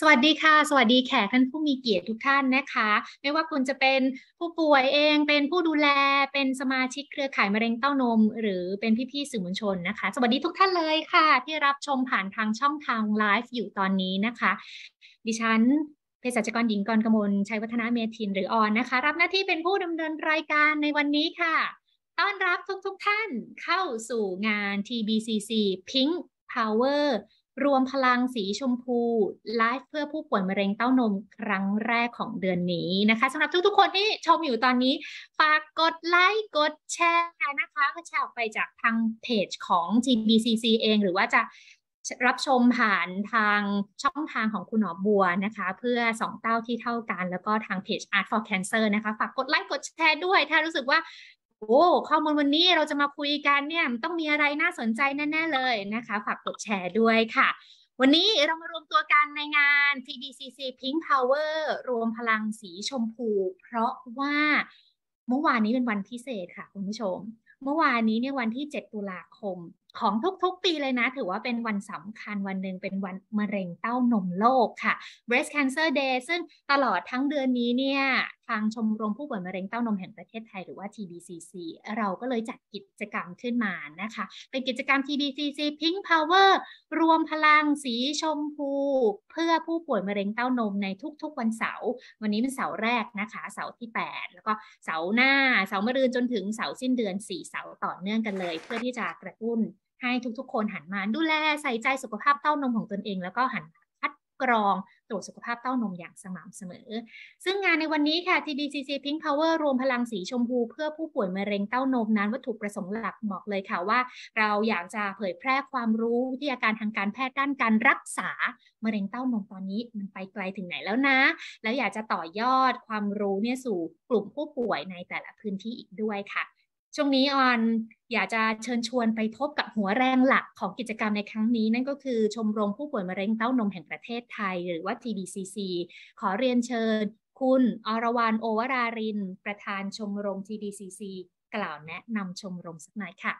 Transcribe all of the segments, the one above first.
สวัสดีค่ะสวัสดีแขกท่านผู้มีเกียรติทุกท่านนะคะไม่ว่าคุณจะเป็นผู้ป่วยเองเป็นผู้ดูแลเป็นสมาชิกเครือข่ายมะเร็งเต้านมหรือเป็นพี่ๆสื่อมวลชนนะคะสวัสดีทุกท่านเลยค่ะที่รับชมผ่านทางช่องทางไลฟ์อยู่ตอนนี้นะคะดิฉันเภสัชกรหญิงกรกมลชัยวัฒนาเมธินหรือออนนะคะรับหน้าที่เป็นผู้ดำเนินรายการในวันนี้ค่ะต้อนรับทุกท่านเข้าสู่งาน TBCC Pink Power รวมพลังสีชมพูไลฟ์เพื่อผู้ป่วยมะเร็งเต้านมครั้งแรกของเดือนนี้นะคะสำหรับทุกๆคนที่ชมอยู่ตอนนี้ฝากกดไลค์กดแชร์นะคะแชร์ออกไปจากทางเพจของ TBCC เองหรือว่าจะรับชมผ่านทางช่องทางของคุณหมอบัวนะคะเพื่อสองเต้าที่เท่ากันแล้วก็ทางเพจ Art for Cancer นะคะฝากกดไลค์กดแชร์ด้วยถ้ารู้สึกว่าโอ้ข้อมูลวันนี้เราจะมาคุยกันเนี่ยต้องมีอะไรน่าสนใจแน่ๆเลยนะคะฝากกดแชร์ด้วยค่ะวันนี้เรามารวมตัวกันในงาน TBCC Pink Power รวมพลังสีชมพูเพราะว่าเมื่อวานนี้เป็นวันพิเศษค่ะคุณผู้ชมเมื่อวานนี้เนี่ยวันที่7ตุลาคมของทุกๆปีเลยนะถือว่าเป็นวันสำคัญวันหนึ่งเป็นวันมะเร็งเต้านมโลกค่ะ Breast Cancer Day ซึ่งตลอดทั้งเดือนนี้เนี่ยทางชมรมผู้ป่วยมะเร็งเต้านมแห่งประเทศไทยหรือว่า TBCC เราก็เลยจัดกิจกรรมขึ้นมานะคะเป็นกิจกรรม TBCC Pink Power รวมพลังสีชมพูเพื่อผู้ป่วยมะเร็งเต้านมในทุกๆวันเสาร์วันนี้เป็นเสาร์แรกนะคะเสาร์ที่8แล้วก็เสาร์หน้าเสาร์มะรืนจนถึงเสาร์สิ้นเดือน4เสาร์ต่อเนื่องกันเลยเพื่อที่จะกระตุ้นให้ทุกๆคนหันมาดูแลใส่ใจสุขภาพเต้านมของตนเองแล้วก็หันคัดกรองตรวจสุขภาพเต้านมอย่างสม่ำเสมอซึ่งงานในวันนี้ค่ะ TBCC Pink Power รวมพลังสีชมพูเพื่อผู้ป่วยมะเร็งเต้านมนั้นวัตถุประสงค์หลักบอกเลยค่ะว่าเราอยากจะเผยแพร่ความรู้วิทยาการทางการแพทย์ด้านการรักษามะเร็งเต้านมตอนนี้มันไปไกลถึงไหนแล้วนะแล้วอยากจะต่อยอดความรู้เนี่ยสู่กลุ่มผู้ป่วยในแต่ละพื้นที่อีกด้วยค่ะช่วงนี้ออนอยากจะเชิญชวนไปพบกับหัวแรงหลักของกิจกรรมในครั้งนี้นั่นก็คือชมรมผู้ป่วยมะเร็งเต้านมแห่งประเทศไทยหรือว่า TBCC ขอเรียนเชิญคุณอรวรรณโอวรารินประธานชมรม TBCC กล่าวแนะนำชมรมสักหน่อยค่ะ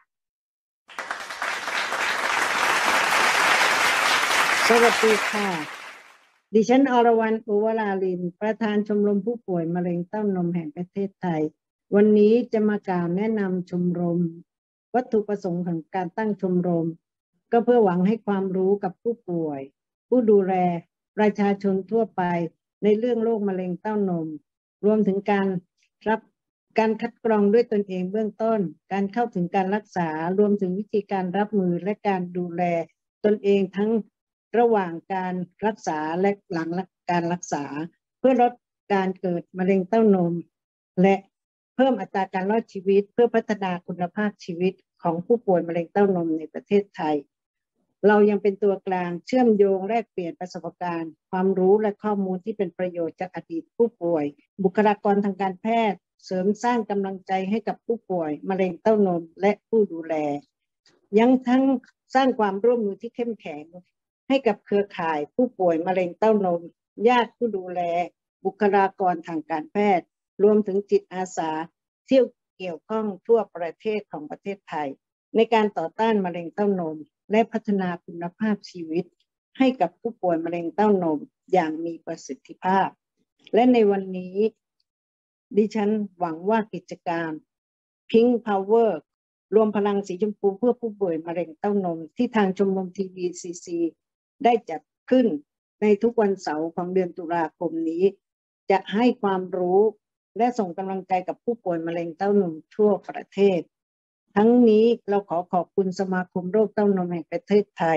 สวัสดีค่ะดิฉันอรวรรณ โอวรารินประธานชมรมผู้ป่วยมะเร็งเต้านมแห่งประเทศไทยวันนี้จะมากล่าวแนะนำชมรมวัตถุประสงค์ของการตั้งชมรมก็เพื่อหวังให้ความรู้กับผู้ป่วยผู้ดูแลประชาชนทั่วไปในเรื่องโรคมะเร็งเต้านมรวมถึงการคัดกรองด้วยตนเองเบื้องต้นการเข้าถึงการรักษารวมถึงวิธีการรับมือและการดูแลตนเองทั้งระหว่างการรักษาและหลังการรักษาเพื่อลดการเกิดมะเร็งเต้านมและเพิ่มอัตราการรอดชีวิตเพื่อพัฒนาคุณภาพชีวิตของผู้ป่วยมะเร็งเต้านมในประเทศไทยเรายังเป็นตัวกลางเชื่อมโยงแลกเปลี่ยนประสบการณ์ความรู้และข้อมูลที่เป็นประโยชน์จากอดีตผู้ป่วยบุคลากรทางการแพทย์เสริมสร้างกำลังใจให้กับผู้ป่วยมะเร็งเต้านมและผู้ดูแลยังทั้งสร้างความร่วมมือที่เข้มแข็งให้กับเครือข่ายผู้ป่วยมะเร็งเต้านมญาติผู้ดูแลบุคลากรทางการแพทย์รวมถึงจิตอาสาที่เกี่ยวข้องทั่วประเทศของประเทศไทยในการต่อต้านมะเร็งเต้านมและพัฒนาคุณภาพชีวิตให้กับผู้ป่วยมะเร็งเต้านมอย่างมีประสิทธิภาพและในวันนี้ดิฉันหวังว่ากิจกรรม Pink Power รวมพลังสีชมพูเพื่อผู้ป่วยมะเร็งเต้านมที่ทางชมรม TBCC ได้จัดขึ้นในทุกวันเสาร์ของเดือนตุลาคมนี้จะให้ความรู้และส่งกำลังใจกับผู้ป่วยมะเร็งเต้านมทั่วประเทศทั้งนี้เราขอขอบคุณสมาคมโรคเต้านมแห่งประเทศไทย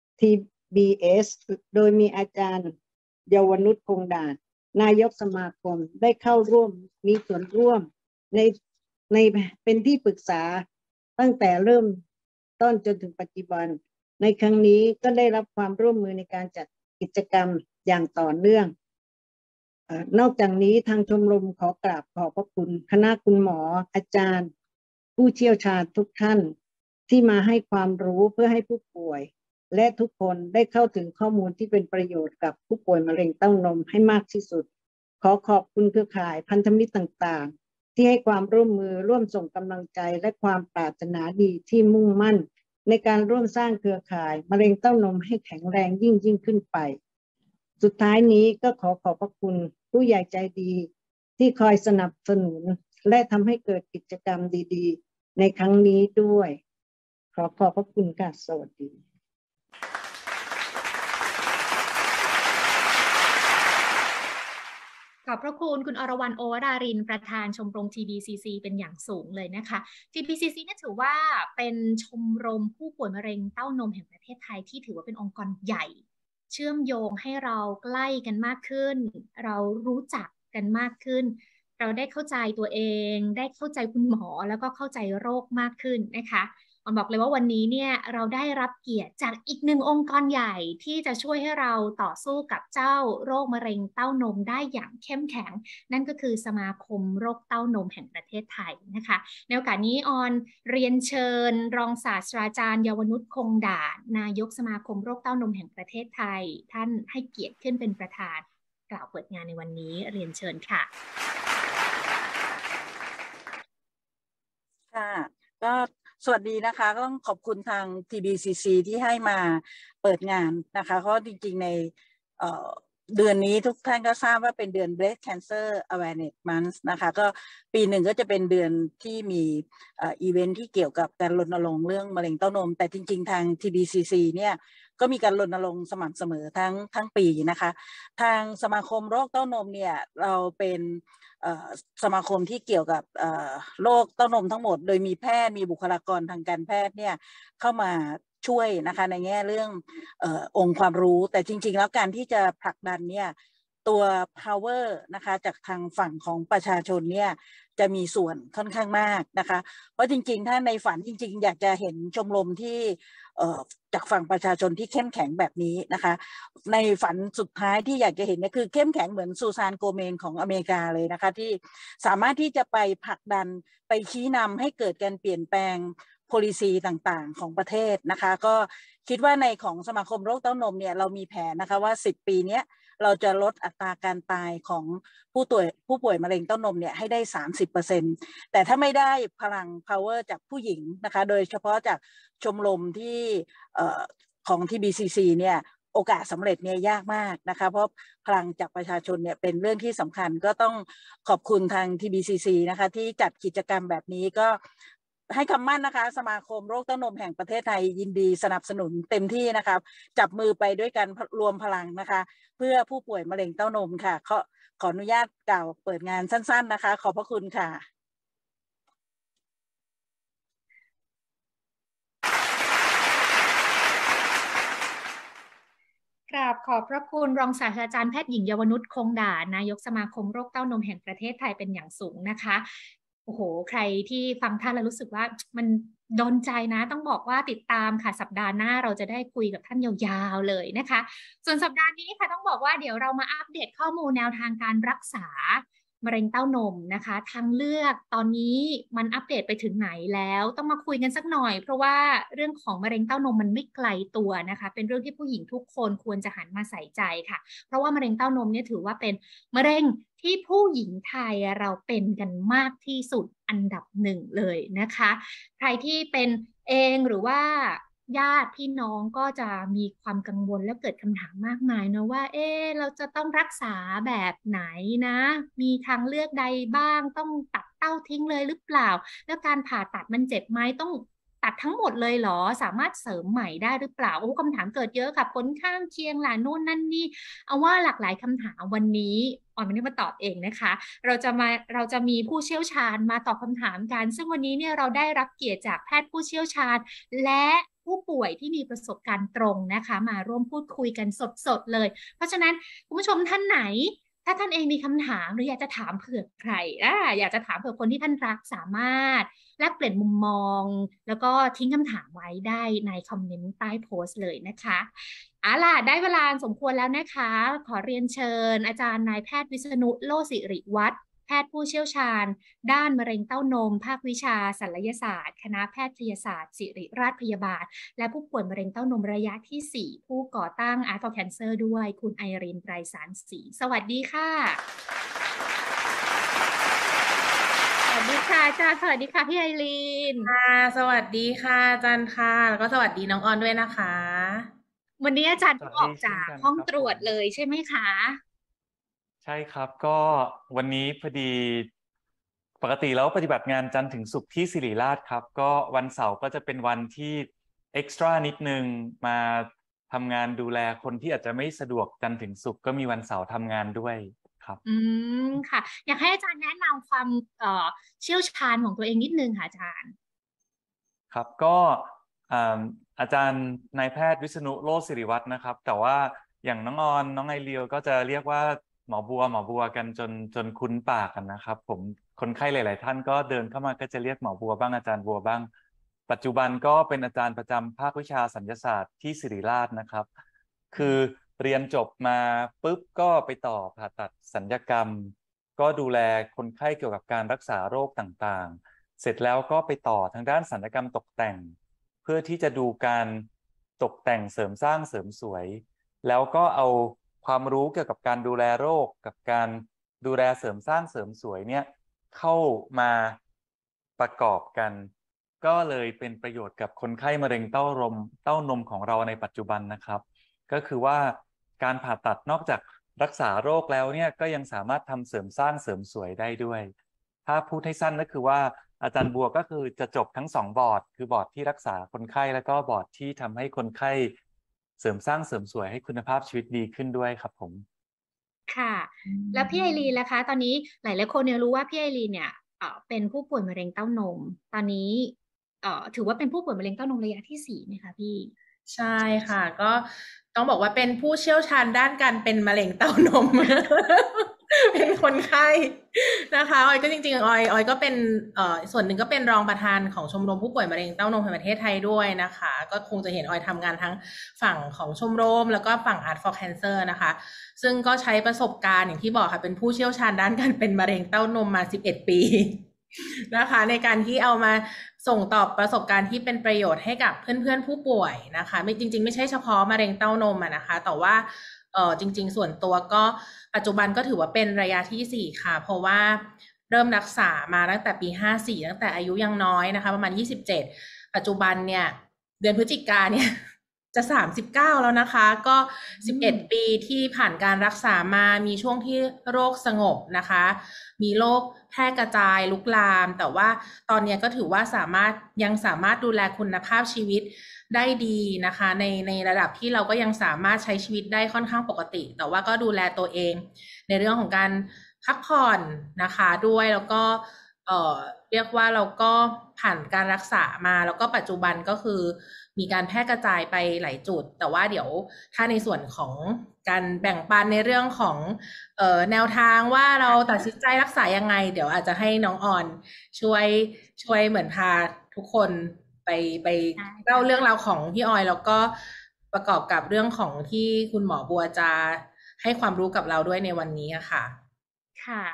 TBS โดยมีอาจารย์เยาวนุชคงดาษนายกสมาคมได้เข้าร่วมมีส่วนร่วมในเป็นที่ปรึกษาตั้งแต่เริ่มต้นจนถึงปัจจุบันในครั้งนี้ก็ได้รับความร่วมมือในการจัดกิจกรรมอย่างต่อเนื่องนอกจากนี้ทางชมรมขอกราบขอบพระคุณคณะคุณหมออาจารย์ผู้เชี่ยวชาญทุกท่านที่มาให้ความรู้เพื่อให้ผู้ป่วยและทุกคนได้เข้าถึงข้อมูลที่เป็นประโยชน์กับผู้ป่วยมะเร็งเต้านมให้มากที่สุดขอขอบคุณเครือข่ายพันธมิตรต่างๆที่ให้ความร่วมมือร่วมส่งกำลังใจและความปรารถนาดีที่มุ่งมั่นในการร่วมสร้างเครือข่ายมะเร็งเต้านมให้แข็งแรงยิ่งขึ้นไปสุดท้ายนี้ก็ขอบพระคุณผู้ใหญ่ใจดีที่คอยสนับสนุนและทำให้เกิดกิจกรรมดีๆในครั้งนี้ด้วยขอบพระคุณค่ะสวัสดีขอบพระคุณคุณอรวรรณ โอวรารินประธานชมรม TBCC เป็นอย่างสูงเลยนะคะ TBCC เนี่ยถือว่าเป็นชมรมผู้ป่วยมะเร็งเต้านมแห่งประเทศไทยที่ถือว่าเป็นองค์กรใหญ่เชื่อมโยงให้เราใกล้กันมากขึ้นเรารู้จักกันมากขึ้นเราได้เข้าใจตัวเองได้เข้าใจคุณหมอแล้วก็เข้าใจโรคมากขึ้นนะคะออนบอกเลยว่าวันนี้เนี่ยเราได้รับเกียรติจากอีกหนึ่งองค์กรใหญ่ที่จะช่วยให้เราต่อสู้กับเจ้าโรคมะเร็งเต้านมได้อย่างเข้มแข็งนั่นก็คือสมาคมโรคเต้านมแห่งประเทศไทยนะคะในโอกาสนี้ออนเรียนเชิญรองศาสตราจารย์เยาวนุชคงด่านนายกสมาคมโรคเต้านมแห่งประเทศไทยท่านให้เกียรติขึ้นเป็นประธานกล่าวเปิดงานในวันนี้เรียนเชิญค่ะค่ะก็สวัสดีนะคะก็ต้องขอบคุณทาง TBCC ที่ให้มาเปิดงานนะคะเพราะจริงๆในเดือนนี้ทุกท่านก็ทราบว่าเป็นเดือน Breast Cancer Awareness Month นะคะก็ปีหนึ่งก็จะเป็นเดือนที่มีอีเวนท์ที่เกี่ยวกับการรณรงค์เรื่องมะเร็งเต้านมแต่จริงๆทาง TBCC เนี่ยก็มีการรณรงค์สม่ำเสมอทั้งปีนะคะทางสมาคมโรคเต้านมเนี่ยเราเป็นสมาคมที่เกี่ยวกับโรคเต้านมทั้งหมดโดยมีแพทย์มีบุคลากรทางการแพทย์เนี่ยเข้ามาช่วยนะคะในแง่เรื่ององค์ความรู้แต่จริงๆแล้วการที่จะผลักดันเนี่ยตัว power นะคะจากทางฝั่งของประชาชนเนี่ยจะมีส่วนค่อนข้างมากนะคะเพราะจริงๆถ้าในฝันจริงๆอยากจะเห็นชมรมที่จากฝั่งประชาชนที่เข้มแข็งแบบนี้นะคะในฝันสุดท้ายที่อยากจะเห็นเนี่ยคือเข้มแข็งเหมือนซูซานโกเมนของอเมริกาเลยนะคะที่สามารถที่จะไปผลักดันไปชี้นำให้เกิดการเปลี่ยนแปลงpolicy ต่างๆของประเทศนะคะก็คิดว่าในของสมาคมโรคเต้านมเนี่ยเรามีแผนนะคะว่า10 ปีนี้เราจะลดอัตราการตายของผู้ป่วยมะเร็งเต้านมเนี่ยให้ได้ 30%แต่ถ้าไม่ได้พลัง power จากผู้หญิงนะคะโดยเฉพาะจากชมรมที่ของ TBCC เนี่ยโอกาสสำเร็จเนี่ยยากมากนะคะเพราะพลังจากประชาชนเนี่ยเป็นเรื่องที่สำคัญก็ต้องขอบคุณทาง TBCC นะคะที่จัดกิจกรรมแบบนี้ก็ให้คำมั่นนะคะสมาคมโรคเต้านมแห่งประเทศไทยยินดีสนับสนุนเต็มที่นะคะจับมือไปด้วยกันรวมพลังนะคะเพื่อผู้ป่วยมะเร็งเต้านมค่ะขออนุญาตกล่าวเปิดงานสั้นๆนะคะขอบพระคุณค่ะกราบขอบพระคุณรองศาสตราจารย์แพทย์หญิงเยาวนุชคงด่านนายกสมาคมโรคเต้านมแห่งประเทศไทยเป็นอย่างสูงนะคะโอ้โหใครที่ฟังท่านแล้วรู้สึกว่ามันโดนใจนะต้องบอกว่าติดตามค่ะสัปดาห์หน้าเราจะได้คุยกับท่านยาวๆเลยนะคะส่วนสัปดาห์นี้ค่ะต้องบอกว่าเดี๋ยวเรามาอัปเดตข้อมูลแนวทางการรักษามะเร็งเต้านมนะคะทางเลือกตอนนี้มันอัปเดตไปถึงไหนแล้วต้องมาคุยกันสักหน่อยเพราะว่าเรื่องของมะเร็งเต้านมมันไม่ไกลตัวนะคะเป็นเรื่องที่ผู้หญิงทุกคนควรจะหันมาใส่ใจค่ะเพราะว่ามะเร็งเต้านมเนี่ยถือว่าเป็นมะเร็งที่ผู้หญิงไทยเราเป็นกันมากที่สุดอันดับหนึ่งเลยนะคะใครที่เป็นเองหรือว่าญาติพี่น้องก็จะมีความกังวลและเกิดคำถามมากมายนะว่าเราจะต้องรักษาแบบไหนนะมีทางเลือกใดบ้างต้องตัดเต้าทิ้งเลยหรือเปล่าแล้วการผ่าตัดมันเจ็บไหมต้องตัดทั้งหมดเลยเหรอสามารถเสริมใหม่ได้หรือเปล่าโอ้คำถามเกิดเยอะค่ะผลข้างเคียงล่ะนู่นนั่นนี่เอาว่าหลากหลายคำถามวันนี้ออนไม่ได้มาตอบเองนะคะเราจะมีผู้เชี่ยวชาญมาตอบคำถามกันซึ่งวันนี้เนี่ยเราได้รับเกียรติจากแพทย์ผู้เชี่ยวชาญและผู้ป่วยที่มีประสบการณ์ตรงนะคะมาร่วมพูดคุยกันสดๆเลยเพราะฉะนั้นคุณผู้ชมท่านไหนถ้าท่านเองมีคำถามหรืออยากจะถามเผื่อใครอยากจะถามเผื่อคนที่ท่านรักสามารถแลกเปลี่ยนมุมมองแล้วก็ทิ้งคำถามไว้ได้ในคอมเมนต์ใต้โพสต์เลยนะคะล่ะได้เวลาสมควรแล้วนะคะขอเรียนเชิญอาจารย์นายแพทย์วิษณุโลศิริวัฒน์แพทย์ผู้เชี่ยวชาญด้านมะเร็งเต้านมภาควิชาศัลยศาสตร์คณะแพทยศาสตร์ศิริราชพยาบาลและผู้ป่วยมะเร็งเต้านมระยะที่4ผู้ก่อตั้ง Art for Cancer ด้วยคุณไอรีนไตรสารศรีสวัสดีค่ะสวัสดีค่ะอาจารย์สวัสดีค่ะพี่ไอรีนค่ะสวัสดีค่ะอาจารย์ค่ะแล้วก็สวัสดีน้องออนด้วยนะคะวันนี้อาจารย์สวัสออดีกเช่นจากกันห้องครับตรวจผมเลยใช่ไหมคะใช่ครับก็วันนี้พอดีปกติแล้วปฏิบัติงานจันทร์ถึงศุกร์ที่ศิริราชครับก็วันเสาร์ก็จะเป็นวันที่เอ็กซ์ตร้านิดนึงมาทำงานดูแลคนที่อาจจะไม่สะดวกจันทร์ถึงศุกร์ก็มีวันเสาร์ทำงานด้วยครับอืมค่ะ อยากให้อาจารย์แนะนำความเชี่ยวชาญของตัวเองนิดนึงค่ะอาจารย์ครับก็อาจารย์นายแพทย์วิษณุโรจน์ศิริวัฒน์นะครับแต่ว่าอย่างน้องออนน้องไอเลียวก็จะเรียกว่าหมอบัวกันจนคุ้นปากกันนะครับผมคนไข้หลาย ๆ ท่านก็เดินเข้ามาก็จะเรียกหมอบัวบ้างอาจารย์บัวบ้างปัจจุบันก็เป็นอาจารย์ประจำภาควิชาศัลยศาสตร์ที่ศิริราชนะครับคือเรียนจบมาปุ๊บก็ไปต่อผ่าตัดศัลยกรรมก็ดูแลคนไข้เกี่ยวกับการรักษาโรคต่าง ๆ เสร็จแล้วก็ไปต่อทางด้านศัลยกรรมตกแต่งเพื่อที่จะดูการตกแต่งเสริมสร้างเสริมสวยแล้วก็เอาความรู้เกี่ยวกับการดูแลโรคกับการดูแลเสริมสร้างเสริมสวยเนี่ยเข้ามาประกอบกันก็เลยเป็นประโยชน์กับคนไข้มะเร็งเต้านมของเราในปัจจุบันนะครับก็คือว่าการผ่าตัดนอกจากรักษาโรคแล้วเนี่ยก็ยังสามารถทำเสริมสร้างเสริมสวยได้ด้วยถ้าพูดให้สั้นก็คือว่าอาจารย์บัวก็คือจะจบทั้ง2บอร์ดคือบอร์ดที่รักษาคนไข้แล้วก็บอร์ดที่ทำให้คนไข้เสริมสร้างเสริมสวยให้คุณภาพชีวิตดีขึ้นด้วยครับผมค่ะ แล้วพี่ไอรีนล่ะคะ ตอนนี้หลายๆคนเนี่ยรู้ว่าพี่ไอรีนเนี่ยเป็นผู้ป่วยมะเร็งเต้านม ตอนนี้ถือว่าเป็นผู้ป่วยมะเร็งเต้านมระยะที่4ไหมคะพี่ใช่ค่ะ ก็ต้องบอกว่าเป็นผู้เชี่ยวชาญด้านการเป็นมะเร็งเต้านม เป็นคนไข้นะคะออยก็จริงๆออยก็เป็นส่วนหนึ่งก็เป็นรองประธานของชมรมผู้ป่วยมะเร็งเต้านมแห่งประเทศไทยด้วยนะคะก็คงจะเห็นออยทำงานทั้งฝั่งของชมรมแล้วก็ฝั่ง Art for Cancer นะคะซึ่งก็ใช้ประสบการณ์อย่างที่บอกค่ะเป็นผู้เชี่ยวชาญด้านการเป็นมะเร็งเต้านมมา11 ปีนะคะในการที่เอามาส่งต่อประสบการณ์ที่เป็นประโยชน์ให้กับเพื่อนๆผู้ป่วยนะคะจริงๆไม่ใช่เฉพาะมะเร็งเต้านมนะคะแต่ว่าจริงๆส่วนตัวก็ปัจจุบันก็ถือว่าเป็นระยะที่4ค่ะเพราะว่าเริ่มรักษามาตั้งแต่ปี54ตั้งแต่อายุยังน้อยนะคะประมาณ27ปัจจุบันเนี่ยเดือนพฤศจิกายนเนี่ยจะ39แล้วนะคะก็11 ปีที่ผ่านการรักษามามีช่วงที่โรคสงบนะคะมีโรคแพร่กระจายลุกลามแต่ว่าตอนนี้ก็ถือว่ายังสามารถดูแลคุณภาพชีวิตได้ดีนะคะในระดับที่เราก็ยังสามารถใช้ชีวิตได้ค่อนข้างปกติแต่ว่าก็ดูแลตัวเองในเรื่องของการพักผ่อนนะคะด้วยแล้วก็เรียกว่าเราก็ผ่านการรักษามาแล้วก็ปัจจุบันก็คือมีการแพร่กระจายไปหลายจุดแต่ว่าเดี๋ยวถ้าในส่วนของการแบ่งปันในเรื่องของแนวทางว่าเราตัดสินใจรักษายังไงเดี๋ยวอาจจะให้น้องออนช่วยเหมือนพาทุกคนไปเล่าเรื่องราวของพี่ออยแล้วก็ประกอบกับเรื่องของที่คุณหมอบัวจะให้ความรู้กับเราด้วยในวันนี้ค่ะค่ะ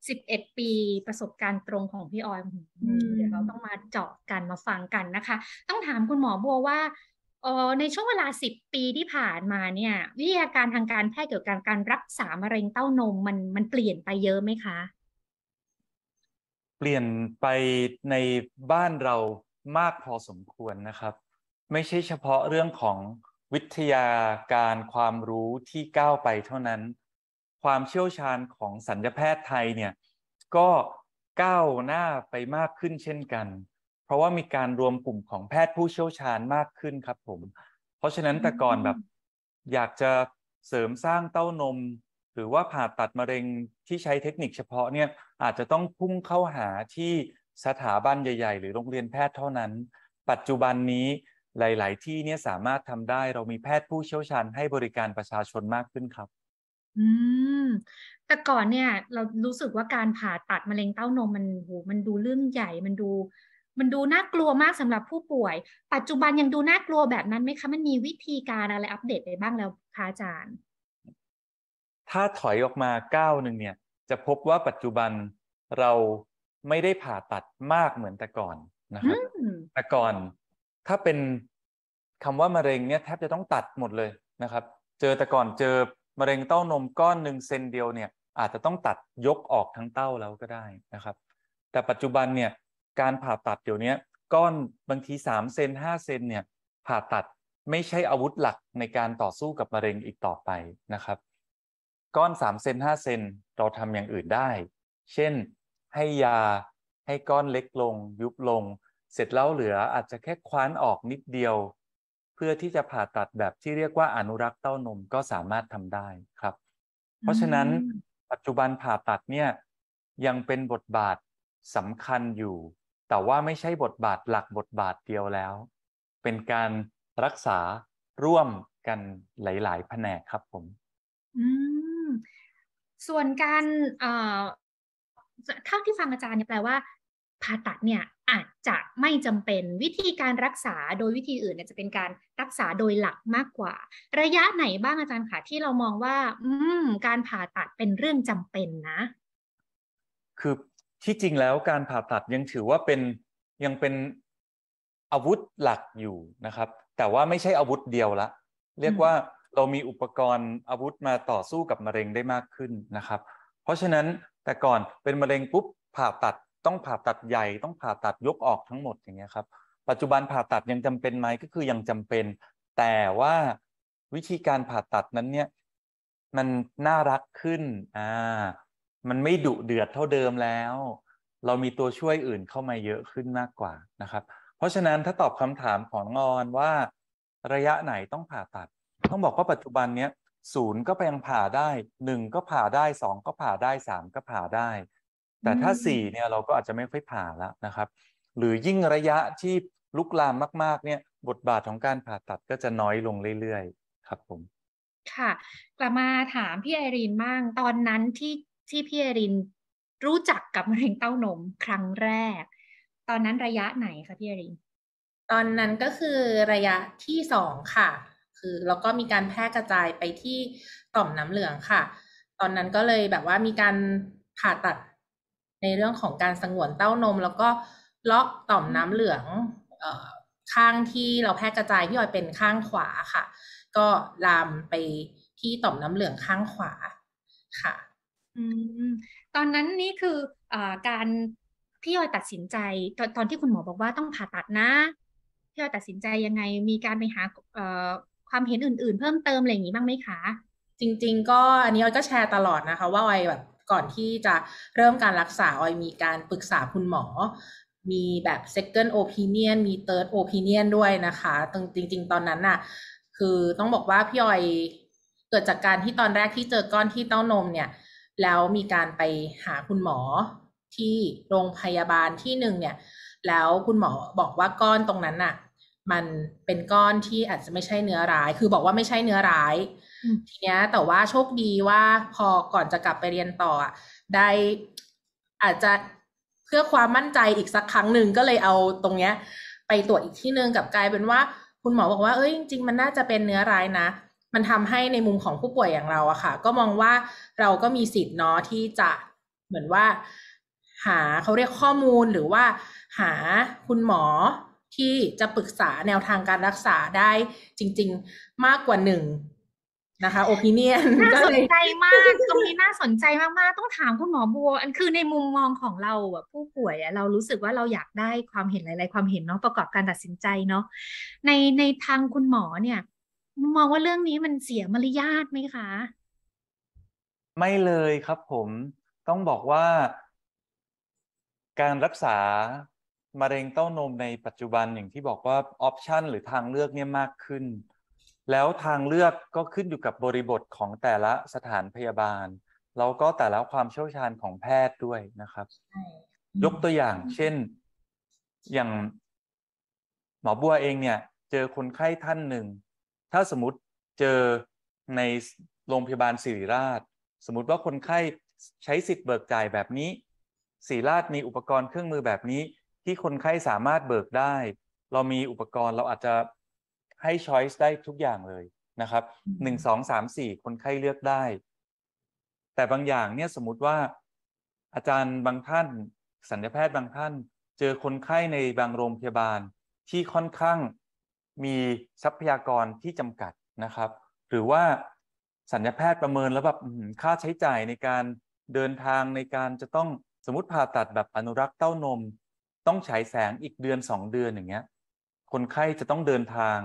11 ปีประสบการณ์ตรงของพี่ออยเดี๋ยวเราต้องมาเจาะกันมาฟังกันนะคะต้องถามคุณหมอบัวว่าในช่วงเวลา10 ปีที่ผ่านมาเนี่ยวิทยาการทางการแพทย์เกี่ยวกับการรักษามะเร็งเต้านมมันเปลี่ยนไปเยอะไหมคะเปลี่ยนไปในบ้านเรามากพอสมควรนะครับไม่ใช่เฉพาะเรื่องของวิทยาการความรู้ที่ก้าวไปเท่านั้นความเชี่ยวชาญของศัลยแพทย์ไทยเนี่ยก็ก้าวหน้าไปมากขึ้นเช่นกันเพราะว่ามีการรวมกลุ่มของแพทย์ผู้เชี่ยวชาญมากขึ้นครับผมเพราะฉะนั้นแต่ก่อนแบบอยากจะเสริมสร้างเต้านมหรือว่าผ่าตัดมะเร็งที่ใช้เทคนิคเฉพาะเนี่ยอาจจะต้องพุ่งเข้าหาที่สถาบันใหญ่ๆหรือโรงเรียนแพทย์เท่านั้นปัจจุบันนี้หลายๆที่เนี่ยสามารถทำได้เรามีแพทย์ผู้เชี่ยวชาญให้บริการประชาชนมากขึ้นครับแต่ก่อนเนี่ยเรารู้สึกว่าการผ่าตัดมะเร็งเต้านมมันดูเรื่องใหญ่มันดูน่ากลัวมากสำหรับผู้ป่วยปัจจุบันยังดูน่ากลัวแบบนั้นไหมคะมันมีวิธีการอะไรอัปเดตไปบ้างแล้วคะอาจารย์ถ้าถอยออกมาก้าวหนึ่งเนี่ยจะพบว่าปัจจุบันเราไม่ได้ผ่าตัดมากเหมือนแต่ก่อนนะครับแต่ก่อนถ้าเป็นคำว่ามะเร็งเนี่ยแทบจะต้องตัดหมดเลยนะครับแต่ก่อนเจอมะเร็งเต้านมก้อนหนึ่งเซนเดียวเนี่ยอาจจะต้องตัดยกออกทั้งเต้าแล้วก็ได้นะครับแต่ปัจจุบันเนี่ยการผ่าตัดเดี๋ยวนี้ก้อนบางที3 เซน 5 เซนเนี่ยผ่าตัดไม่ใช่อาวุธหลักในการต่อสู้กับมะเร็งอีกต่อไปนะครับก้อน3 เซน 5 เซนเราทำอย่างอื่นได้เช่นให้ยาให้ก้อนเล็กลงยุบลงเสร็จแล้วเหลืออาจจะแค่คว้านออกนิดเดียวเพื่อที่จะผ่าตัดแบบที่เรียกว่าอนุรักษ์เต้านมก็สามารถทำได้ครับเพราะฉะนั้นปัจจุบันผ่าตัดเนี่ยยังเป็นบทบาทสำคัญอยู่แต่ว่าไม่ใช่บทบาทหลักบทบาทเดียวแล้วเป็นการรักษาร่วมกันหลายๆแผนกครับผมส่วนการเท่าที่ฟังอาจารย์เนี่ยแปลว่าผ่าตัดเนี่ยอาจจะไม่จำเป็นวิธีการรักษาโดยวิธีอื่นเนี่ยจะเป็นการรักษาโดยหลักมากกว่าระยะไหนบ้างอาจารย์คะที่เรามองว่าการผ่าตัดเป็นเรื่องจำเป็นนะคือที่จริงแล้วการผ่าตัดยังถือว่ายังเป็นอาวุธหลักอยู่นะครับแต่ว่าไม่ใช่อาวุธเดียวละเรียกว่าเรามีอุปกรณ์อาวุธมาต่อสู้กับมะเร็งได้มากขึ้นนะครับเพราะฉะนั้นแต่ก่อนเป็นมะเร็งปุ๊บผ่าตัดต้องผ่าตัดใหญ่ต้องผ่าตัดยกออกทั้งหมดอย่างเงี้ยครับปัจจุบันผ่าตัดยังจำเป็นไหมก็คือยังจำเป็นแต่ว่าวิธีการผ่าตัดนั้นเนี่ยมันน่ารักขึ้นมันไม่ดุเดือดเท่าเดิมแล้วเรามีตัวช่วยอื่นเข้ามาเยอะขึ้นมากกว่านะครับเพราะฉะนั้นถ้าตอบคำถามของงอนว่าระยะไหนต้องผ่าตัดต้องบอกว่าปัจจุบันเนี้ย0ก็ยังผ่าได้1ก็ผ่าได้2ก็ผ่าได้3ก็ผ่าได้แต่ถ้า4เนี่ยเราก็อาจจะไม่ค่อยผ่าแล้วนะครับหรือยิ่งระยะที่ลุกลามมากๆเนี่ยบทบาทของการผ่าตัดก็จะน้อยลงเรื่อยๆครับผมค่ะกลับมาถามพี่ไอรีนบ้างตอนนั้นที่พี่ไอรีนรู้จักกับมะเร็งเต้านมครั้งแรกตอนนั้นระยะไหนคะพี่ไอรีนตอนนั้นก็คือระยะที่2ค่ะคือแล้วก็มีการแพร่กระจายไปที่ต่อมน้ำเหลืองค่ะตอนนั้นก็เลยแบบว่ามีการผ่าตัดในเรื่องของการสงวนเต้านมแล้วก็เลาะต่อมน้ำเหลืองข้างที่เราแพร่กระจายพี่ออยเป็นข้างขวาค่ะก็ลามไปที่ต่อมน้ำเหลืองข้างขวาค่ะตอนนั้นนี่คือการพี่ออยตัดสินใจตอนที่คุณหมอบอกว่าต้องผ่าตัดนะพี่ออยตัดสินใจยังไงมีการไปหาความเห็นอื่นๆเพิ่มเติมอะไรอย่างนี้บ้างไหมคะจริงๆก็อันนี้ออยก็แชร์ตลอดนะคะว่าออยแบบก่อนที่จะเริ่มการรักษาออยมีการปรึกษาคุณหมอมีแบบ second opinion มี third opinion ด้วยนะคะจริงๆตอนนั้นน่ะคือต้องบอกว่าพี่ออยเกิดจากการที่ตอนแรกที่เจอก้อนที่เต้านมเนี่ยแล้วมีการไปหาคุณหมอที่โรงพยาบาลที่หนึ่งเนี่ยแล้วคุณหมอบอกว่าก้อนตรงนั้นน่ะมันเป็นก้อนที่อาจจะไม่ใช่เนื้อร้ายคือบอกว่าไม่ใช่เนื้อร้ายทีเนี้ยแต่ว่าโชคดีว่าพอก่อนจะกลับไปเรียนต่อได้อาจจะเพื่อความมั่นใจอีกสักครั้งหนึ่งก็เลยเอาตรงเนี้ยไปตรวจอีกที่นึงกับกลายเป็นว่าคุณหมอบอกว่าจริงๆมันน่าจะเป็นเนื้อร้ายนะมันทำให้ในมุมของผู้ป่วยอย่างเราอะค่ะก็มองว่าเราก็มีสิทธิ์เนาะที่จะเหมือนว่าหาเขาเรียกข้อมูลหรือว่าหาคุณหมอที่จะปรึกษาแนวทางการรักษาได้จริงๆมากกว่า1นะคะ opinion น่าสนใจมากตรงนี้น่าสนใจมากๆต้องถามคุณหมอบัวอันคือในมุมมองของเราแบบผู้ป่วยเรารู้สึกว่าเราอยากได้ความเห็นหลายๆความเห็นเนาะประกอบการตัดสินใจเนาะในทางคุณหมอเนี่ยมองว่าเรื่องนี้มันเสียมารยาทไหมคะไม่เลยครับผมต้องบอกว่าการรักษามะเร็งเต้านมในปัจจุบันอย่างที่บอกว่าออปชันหรือทางเลือกเนี่ยมากขึ้นแล้วทางเลือกก็ขึ้นอยู่กับบริบทของแต่ละสถานพยาบาลแล้วก็แต่ละความเชี่ยวชาญของแพทย์ด้วยนะครับยกตัวอย่างเช่นอย่างหมอบัวเองเนี่ยเจอคนไข้ท่านหนึ่งถ้าสมมติเจอในโรงพยาบาลศิริราชสมมติว่าคนไข้ใช้สิทธิ์เบิกจ่ายแบบนี้ศิริราชมีอุปกรณ์เครื่องมือแบบนี้ที่คนไข้สามารถเบิกได้เรามีอุปกรณ์เราอาจจะให้ choice ได้ทุกอย่างเลยนะครับ1 2 3 4คนไข้เลือกได้แต่บางอย่างเนี่ยสมมุติว่าอาจารย์บางท่านศัลยแพทย์บางท่านเจอคนไข้ในบางโรงพยาบาลที่ค่อนข้างมีทรัพยากรที่จำกัดนะครับหรือว่าศัลยแพทย์ประเมินแล้วแบบค่าใช้จ่ายในการเดินทางในการจะต้องสมมติผ่าตัดแบบอนุรักษ์เต้านมต้องฉายแสงอีก1-2 เดือนอย่างเงี้ยคนไข้จะต้องเดินทาง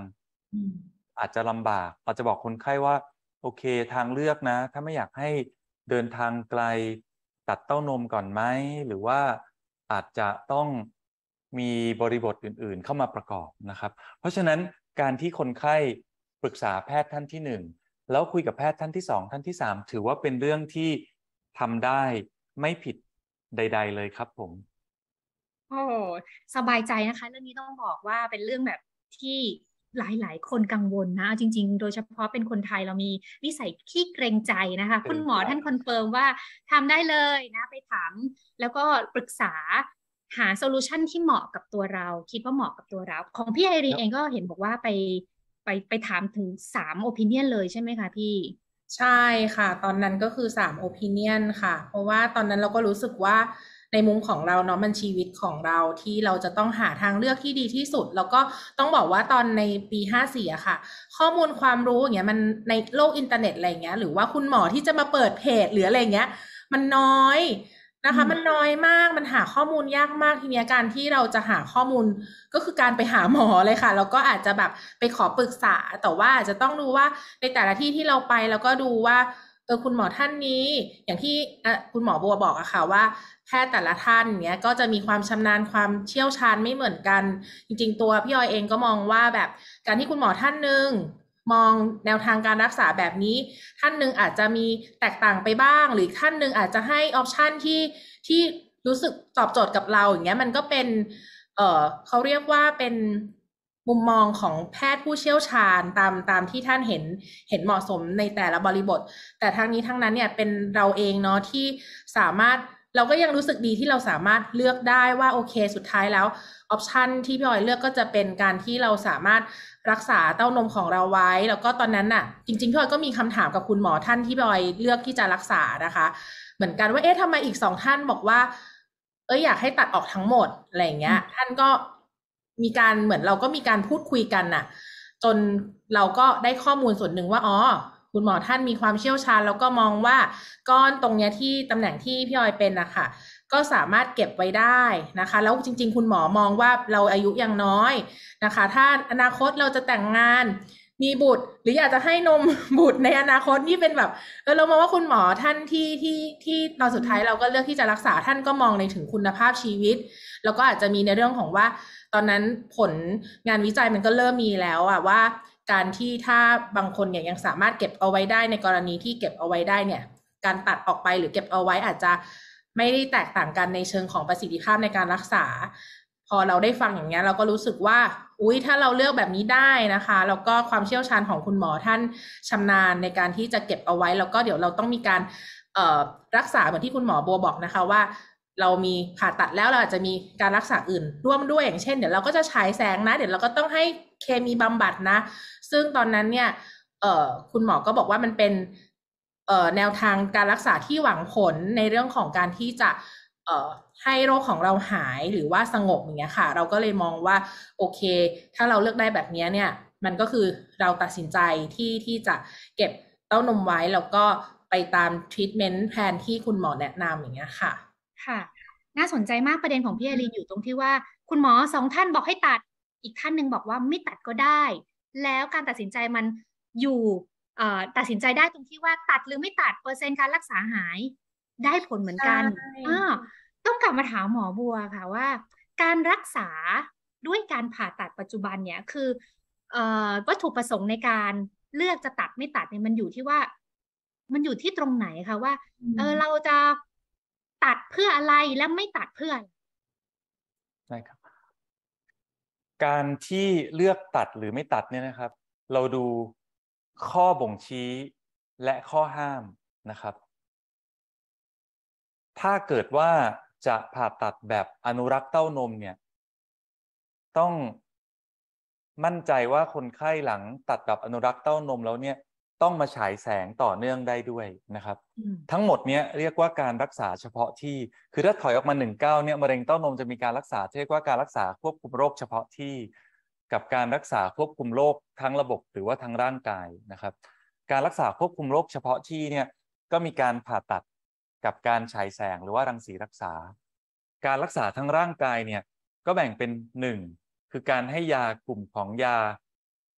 อาจจะลำบากอาจจะบอกคนไข้ว่าโอเคทางเลือกนะถ้าไม่อยากให้เดินทางไกลตัดเต้านมก่อนไหมหรือว่าอาจจะต้องมีบริบทอื่นๆเข้ามาประกอบนะครับเพราะฉะนั้นการที่คนไข้ปรึกษาแพทย์ท่านที่1แล้วคุยกับแพทย์ท่านที่2ท่านที่3ถือว่าเป็นเรื่องที่ทำได้ไม่ผิดใดๆเลยครับผมโอ้สบายใจนะคะเรื่องนี้ต้องบอกว่าเป็นเรื่องแบบที่หลายๆคนกังวลนะเอาจริงๆโดยเฉพาะเป็นคนไทยเรามีนิสัยขี้เกรงใจนะคะคุณหมอท่านคอนเฟิร์มว่าทำได้เลยนะไปถามแล้วก็ปรึกษาหาโซลูชันที่เหมาะกับตัวเราคิดว่าเหมาะกับตัวเราของพี่ไอรีเองก็เห็นบอกว่าไปถามถึง3 opinion เลยใช่ไหมคะพี่ใช่ค่ะตอนนั้นก็คือ3 opinion ค่ะเพราะว่าตอนนั้นเราก็รู้สึกว่าในมุมของเราเนาะมันชีวิตของเราที่เราจะต้องหาทางเลือกที่ดีที่สุดแล้วก็ต้องบอกว่าตอนในปี54อะค่ะข้อมูลความรู้อย่างเงี้ยมันในโลกอินเทอร์เน็ตอะไรเงี้ยหรือว่าคุณหมอที่จะมาเปิดเพจหรืออะไรเงี้ยมันน้อยนะคะมันน้อยมากมันหาข้อมูลยากมากทีเนี้ยการที่เราจะหาข้อมูลก็คือการไปหาหมอเลยค่ะแล้วก็อาจจะแบบไปขอปรึกษาแต่ว่าอาจจะต้องดูว่าในแต่ละที่ที่เราไปแล้วก็ดูว่าคุณหมอท่านนี้อย่างที่คุณหมอบัวบอกอะค่ะว่าแพทย์แต่ละท่านเนี้ยก็จะมีความชำนาญความเชี่ยวชาญไม่เหมือนกันจริงๆตัวพี่ออยเองก็มองว่าแบบการที่คุณหมอท่านนึงมองแนวทางการรักษาแบบนี้ท่านหนึ่งอาจจะมีแตกต่างไปบ้างหรือท่านหนึ่งอาจจะให้ออปชันที่รู้สึกตอบโจทย์กับเราอย่างเงี้ยมันก็เป็นเขาเรียกว่าเป็นมุมมองของแพทย์ผู้เชี่ยวชาญตามที่ท่านเห็นเหมาะสมในแต่ละบริบทแต่ทั้งนี้ทั้งนั้นเนี่ยเป็นเราเองเนาะที่สามารถเราก็ยังรู้สึกดีที่เราสามารถเลือกได้ว่าโอเคสุดท้ายแล้วออปชันที่พี่ออยเลือกก็จะเป็นการที่เราสามารถรักษาเต้านมของเราไว้แล้วก็ตอนนั้นน่ะจริงๆพี่ออยก็มีคำถามกับคุณหมอท่านที่พี่ออยเลือกที่จะรักษานะคะเหมือนกันว่าทำไมอีก2ท่านบอกว่าอยากให้ตัดออกทั้งหมดอะไรอย่างเงี้ยท่านก็มีการเหมือนเราก็มีการพูดคุยกันน่ะจนเราก็ได้ข้อมูลส่วนหนึ่งว่าคุณหมอท่านมีความเชี่ยวชาญแล้วก็มองว่าก้อนตรงเนี้ยที่ตำแหน่งที่พี่ออยเป็นนะคะก็สามารถเก็บไว้ได้นะคะแล้วจริงๆคุณหมอมองว่าเราอายุยังน้อยนะคะถ้าอนาคตเราจะแต่งงานมีบุตรหรืออยากจะให้นมบุตรในอนาคตนี่เป็นแบบเรามองว่าคุณหมอท่านที่ตอนสุดท้ายเราก็เลือกที่จะรักษาท่านก็มองในถึงคุณภาพชีวิตแล้วก็อาจจะมีในเรื่องของว่าตอนนั้นผลงานวิจัยมันก็เริ่มมีแล้วอะว่าการที่ถ้าบางคนเนี่ยยังสามารถเก็บเอาไว้ได้ในกรณีที่เก็บเอาไว้ได้เนี่ยการตัดออกไปหรือเก็บเอาไว้อาจจะไม่ได้แตกต่างกันในเชิงของประสิทธิภาพในการรักษาพอเราได้ฟังอย่างนี้เราก็รู้สึกว่าถ้าเราเลือกแบบนี้ได้นะคะแล้วก็ความเชี่ยวชาญของคุณหมอท่านชำนาญในการที่จะเก็บเอาไว้แล้วก็เดี๋ยวเราต้องมีการรักษาเหมือนที่คุณหมอบัวบอกนะคะว่าเรามีผ่าตัดแล้วเราอาจจะมีการรักษาอื่นร่วมด้วยอย่างเช่นเดี๋ยวเราก็จะฉายแสงนะเดี๋ยวเราก็ต้องให้เคมีบำบัดนะซึ่งตอนนั้นเนี่ยคุณหมอก็บอกว่ามันเป็นแนวทางการรักษาที่หวังผลในเรื่องของการที่จะให้โรคของเราหายหรือว่าสงบอย่างเงี้ยค่ะเราก็เลยมองว่าโอเคถ้าเราเลือกได้แบบนี้เนี่ยมันก็คือเราตัดสินใจที่จะเก็บเต้านมไว้แล้วก็ไปตามทรีทเมนต์แพลนที่คุณหมอแนะนำอย่างเงี้ยค่ะค่ะน่าสนใจมากประเด็นของพี่ไอรีนอยู่ตรงที่ว่าคุณหมอ2 ท่านบอกให้ตัดอีกท่านหนึ่งบอกว่าไม่ตัดก็ได้แล้วการตัดสินใจมันอยู่ตัดสินใจได้ตรงที่ว่าตัดหรือไม่ตัดเปอร์เซ็นต์การรักษาหายได้ผลเหมือนกันต้องกลับมาถามหมอบัวค่ะว่าการรักษาด้วยการผ่าตัดปัจจุบันเนี่ยคือวัตถุประสงค์ในการเลือกจะตัดไม่ตัดเนี่ยมันอยู่ที่ว่ามันอยู่ที่ตรงไหนคะว่าเราจะตัดเพื่ออะไรและไม่ตัดเพื่ออะไรใช่ครับการที่เลือกตัดหรือไม่ตัดเนี่ยนะครับเราดูข้อบ่งชี้และข้อห้ามนะครับถ้าเกิดว่าจะผ่าตัดแบบอนุรักษ์เต้านมเนี่ยต้องมั่นใจว่าคนไข้หลังตัดแบบอนุรักษ์เต้านมแล้วเนี่ยต้องมาฉายแสงต่อเนื่องได้ด้วยนะครับทั้งหมดเนี้ยเรียกว่าการรักษาเฉพาะที่คือถ้าถอยออกมา19เนี่ยมะเร็งเต้านมจะมีการรักษาที่เรียกว่าการรักษาควบคุมโรคเฉพาะที่กับการรักษาควบคุมโรคทั้งระบบหรือว่าทั้งร่างกายนะครับการรักษาควบคุมโรคเฉพาะที่เนี่ยก็มีการผ่าตัดกับการฉายแสงหรือว่ารังสีรักษาการรักษาทั้งร่างกายเนี่ยก็แบ่งเป็น1คือการให้ยากลุ่มของยา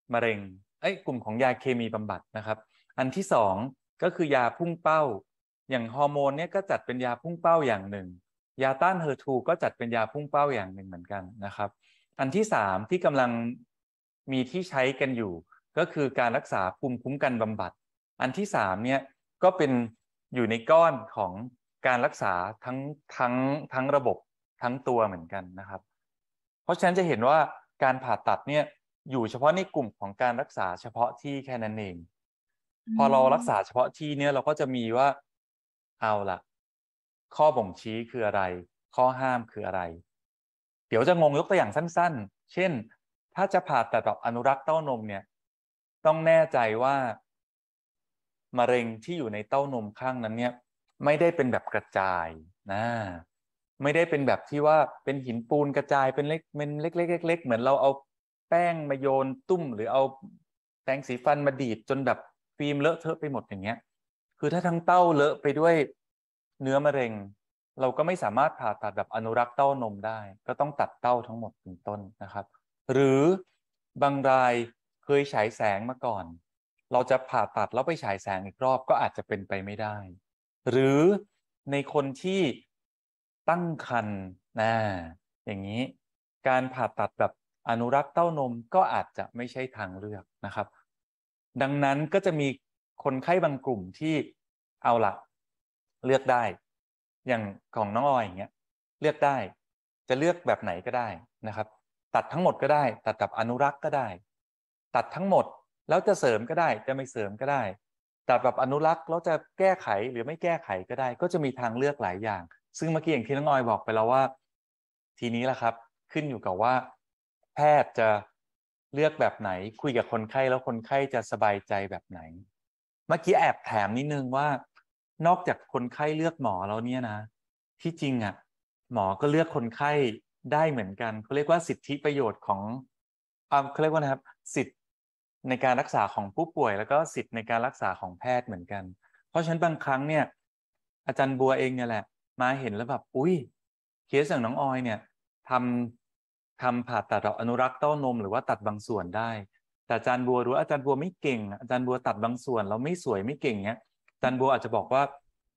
มะเร็งกลุ่มของยาเคมีบำบัดนะครับอันที่สองก็คือยาพุ่งเป้าอย่างฮอร์โมนเนี่ยก็จัดเป็นยาพุ่งเป้าอย่างหนึ่งยาต้านHER2ก็จัดเป็นยาพุ่งเป้าอย่างหนึ่งเหมือนกันนะครับอันที่สามที่กำลังมีที่ใช้กันอยู่ก็คือการรักษาภูมิคุ้มกันบำบัดอันที่สามเนี่ยก็เป็นอยู่ในก้อนของการรักษาทั้งระบบทั้งตัวเหมือนกันนะครับเพราะฉะนั้นจะเห็นว่าการผ่าตัดเนี่ยอยู่เฉพาะในกลุ่มของการรักษาเฉพาะที่แค่นั้นเองพอเรารักษาเฉพาะที่เนี่ยเราก็จะมีว่าเอาล่ะข้อบ่งชี้คืออะไรข้อห้ามคืออะไรเดี๋ยวจะงงยกตัวอย่างสั้นๆเช่นถ้าจะผ่าตัดแบบอนุรักษ์เต้านมเนี่ยต้องแน่ใจว่ามะเร็งที่อยู่ในเต้านมข้างนั้นเนี่ยไม่ได้เป็นแบบกระจายนะไม่ได้เป็นแบบที่ว่าเป็นหินปูนกระจายเป็นเล็กเหมือนเราเอาแป้งมาโยนตุ้มหรือเอาแปรงสีฟันมาดีดจนแบบฟิล์มเลอะเทอะไปหมดอย่างเงี้ยคือถ้าทั้งเต้าเลอะไปด้วยเนื้อมะเร็งเราก็ไม่สามารถผ่าตัดแบบอนุรักษ์เต้านมได้ก็ต้องตัดเต้าทั้งหมดเป็นต้นนะครับหรือบางรายเคยฉายแสงมาก่อนเราจะผ่าตัดแล้วไปฉายแสงอีกรอบก็อาจจะเป็นไปไม่ได้หรือในคนที่ตั้งครรภ์อย่างนี้การผ่าตัดแบบอนุรักษ์เต้านมก็อาจจะไม่ใช่ทางเลือกนะครับดังนั้นก็จะมีคนไข้บางกลุ่มที่เอาล่ะเลือกได้อย่างของน้องออยอย่างเงี้ยเลือกได้จะเลือกแบบไหนก็ได้นะครับตัดทั้งหมดก็ได้ตัดแบบอนุรักษ์ก็ได้ตัดทั้งหมดแล้วจะเสริมก็ได้จะไม่เสริมก็ได้ตัดแบบอนุรักษ์แล้วจะแก้ไขหรือไม่แก้ไขก็ได้ก็จะมีทางเลือกหลายอย่างซึ่งเมื่อกี้อย่างที่น้องออยบอกไปแล้วว่าทีนี้ล่ะครับขึ้นอยู่กับว่าแพทย์จะเลือกแบบไหนคุยกับคนไข้แล้วคนไข้จะสบายใจแบบไหนเมื่อกี้แอบแถมนิดนึงว่านอกจากคนไข้เลือกหมอแล้วเนี่ยนะที่จริงอ่ะหมอก็เลือกคนไข้ได้เหมือนกันเขาเรียกว่าสิทธิประโยชน์ของเขาเรียกว่านะครับสิทธิในการรักษาของผู้ป่วยแล้วก็สิทธิในการรักษาของแพทย์เหมือนกันเพราะฉะนั้นบางครั้งเนี่ยอาจารย์บัวเองเนี่ยแหละมาเห็นแล้วแบบอุ้ยเคสอย่างน้องออยเนี่ยทำผ่าตัดอนุรักษ์เต้านมหรือว่าตัดบางส่วนได้แต่อาจารย์บัวรู้อาจารย์บัวไม่เก่งอาจารย์บัวตัดบางส่วนเราไม่สวยไม่เก่งเนี้ยอาจารย์บัวอาจจะบอกว่า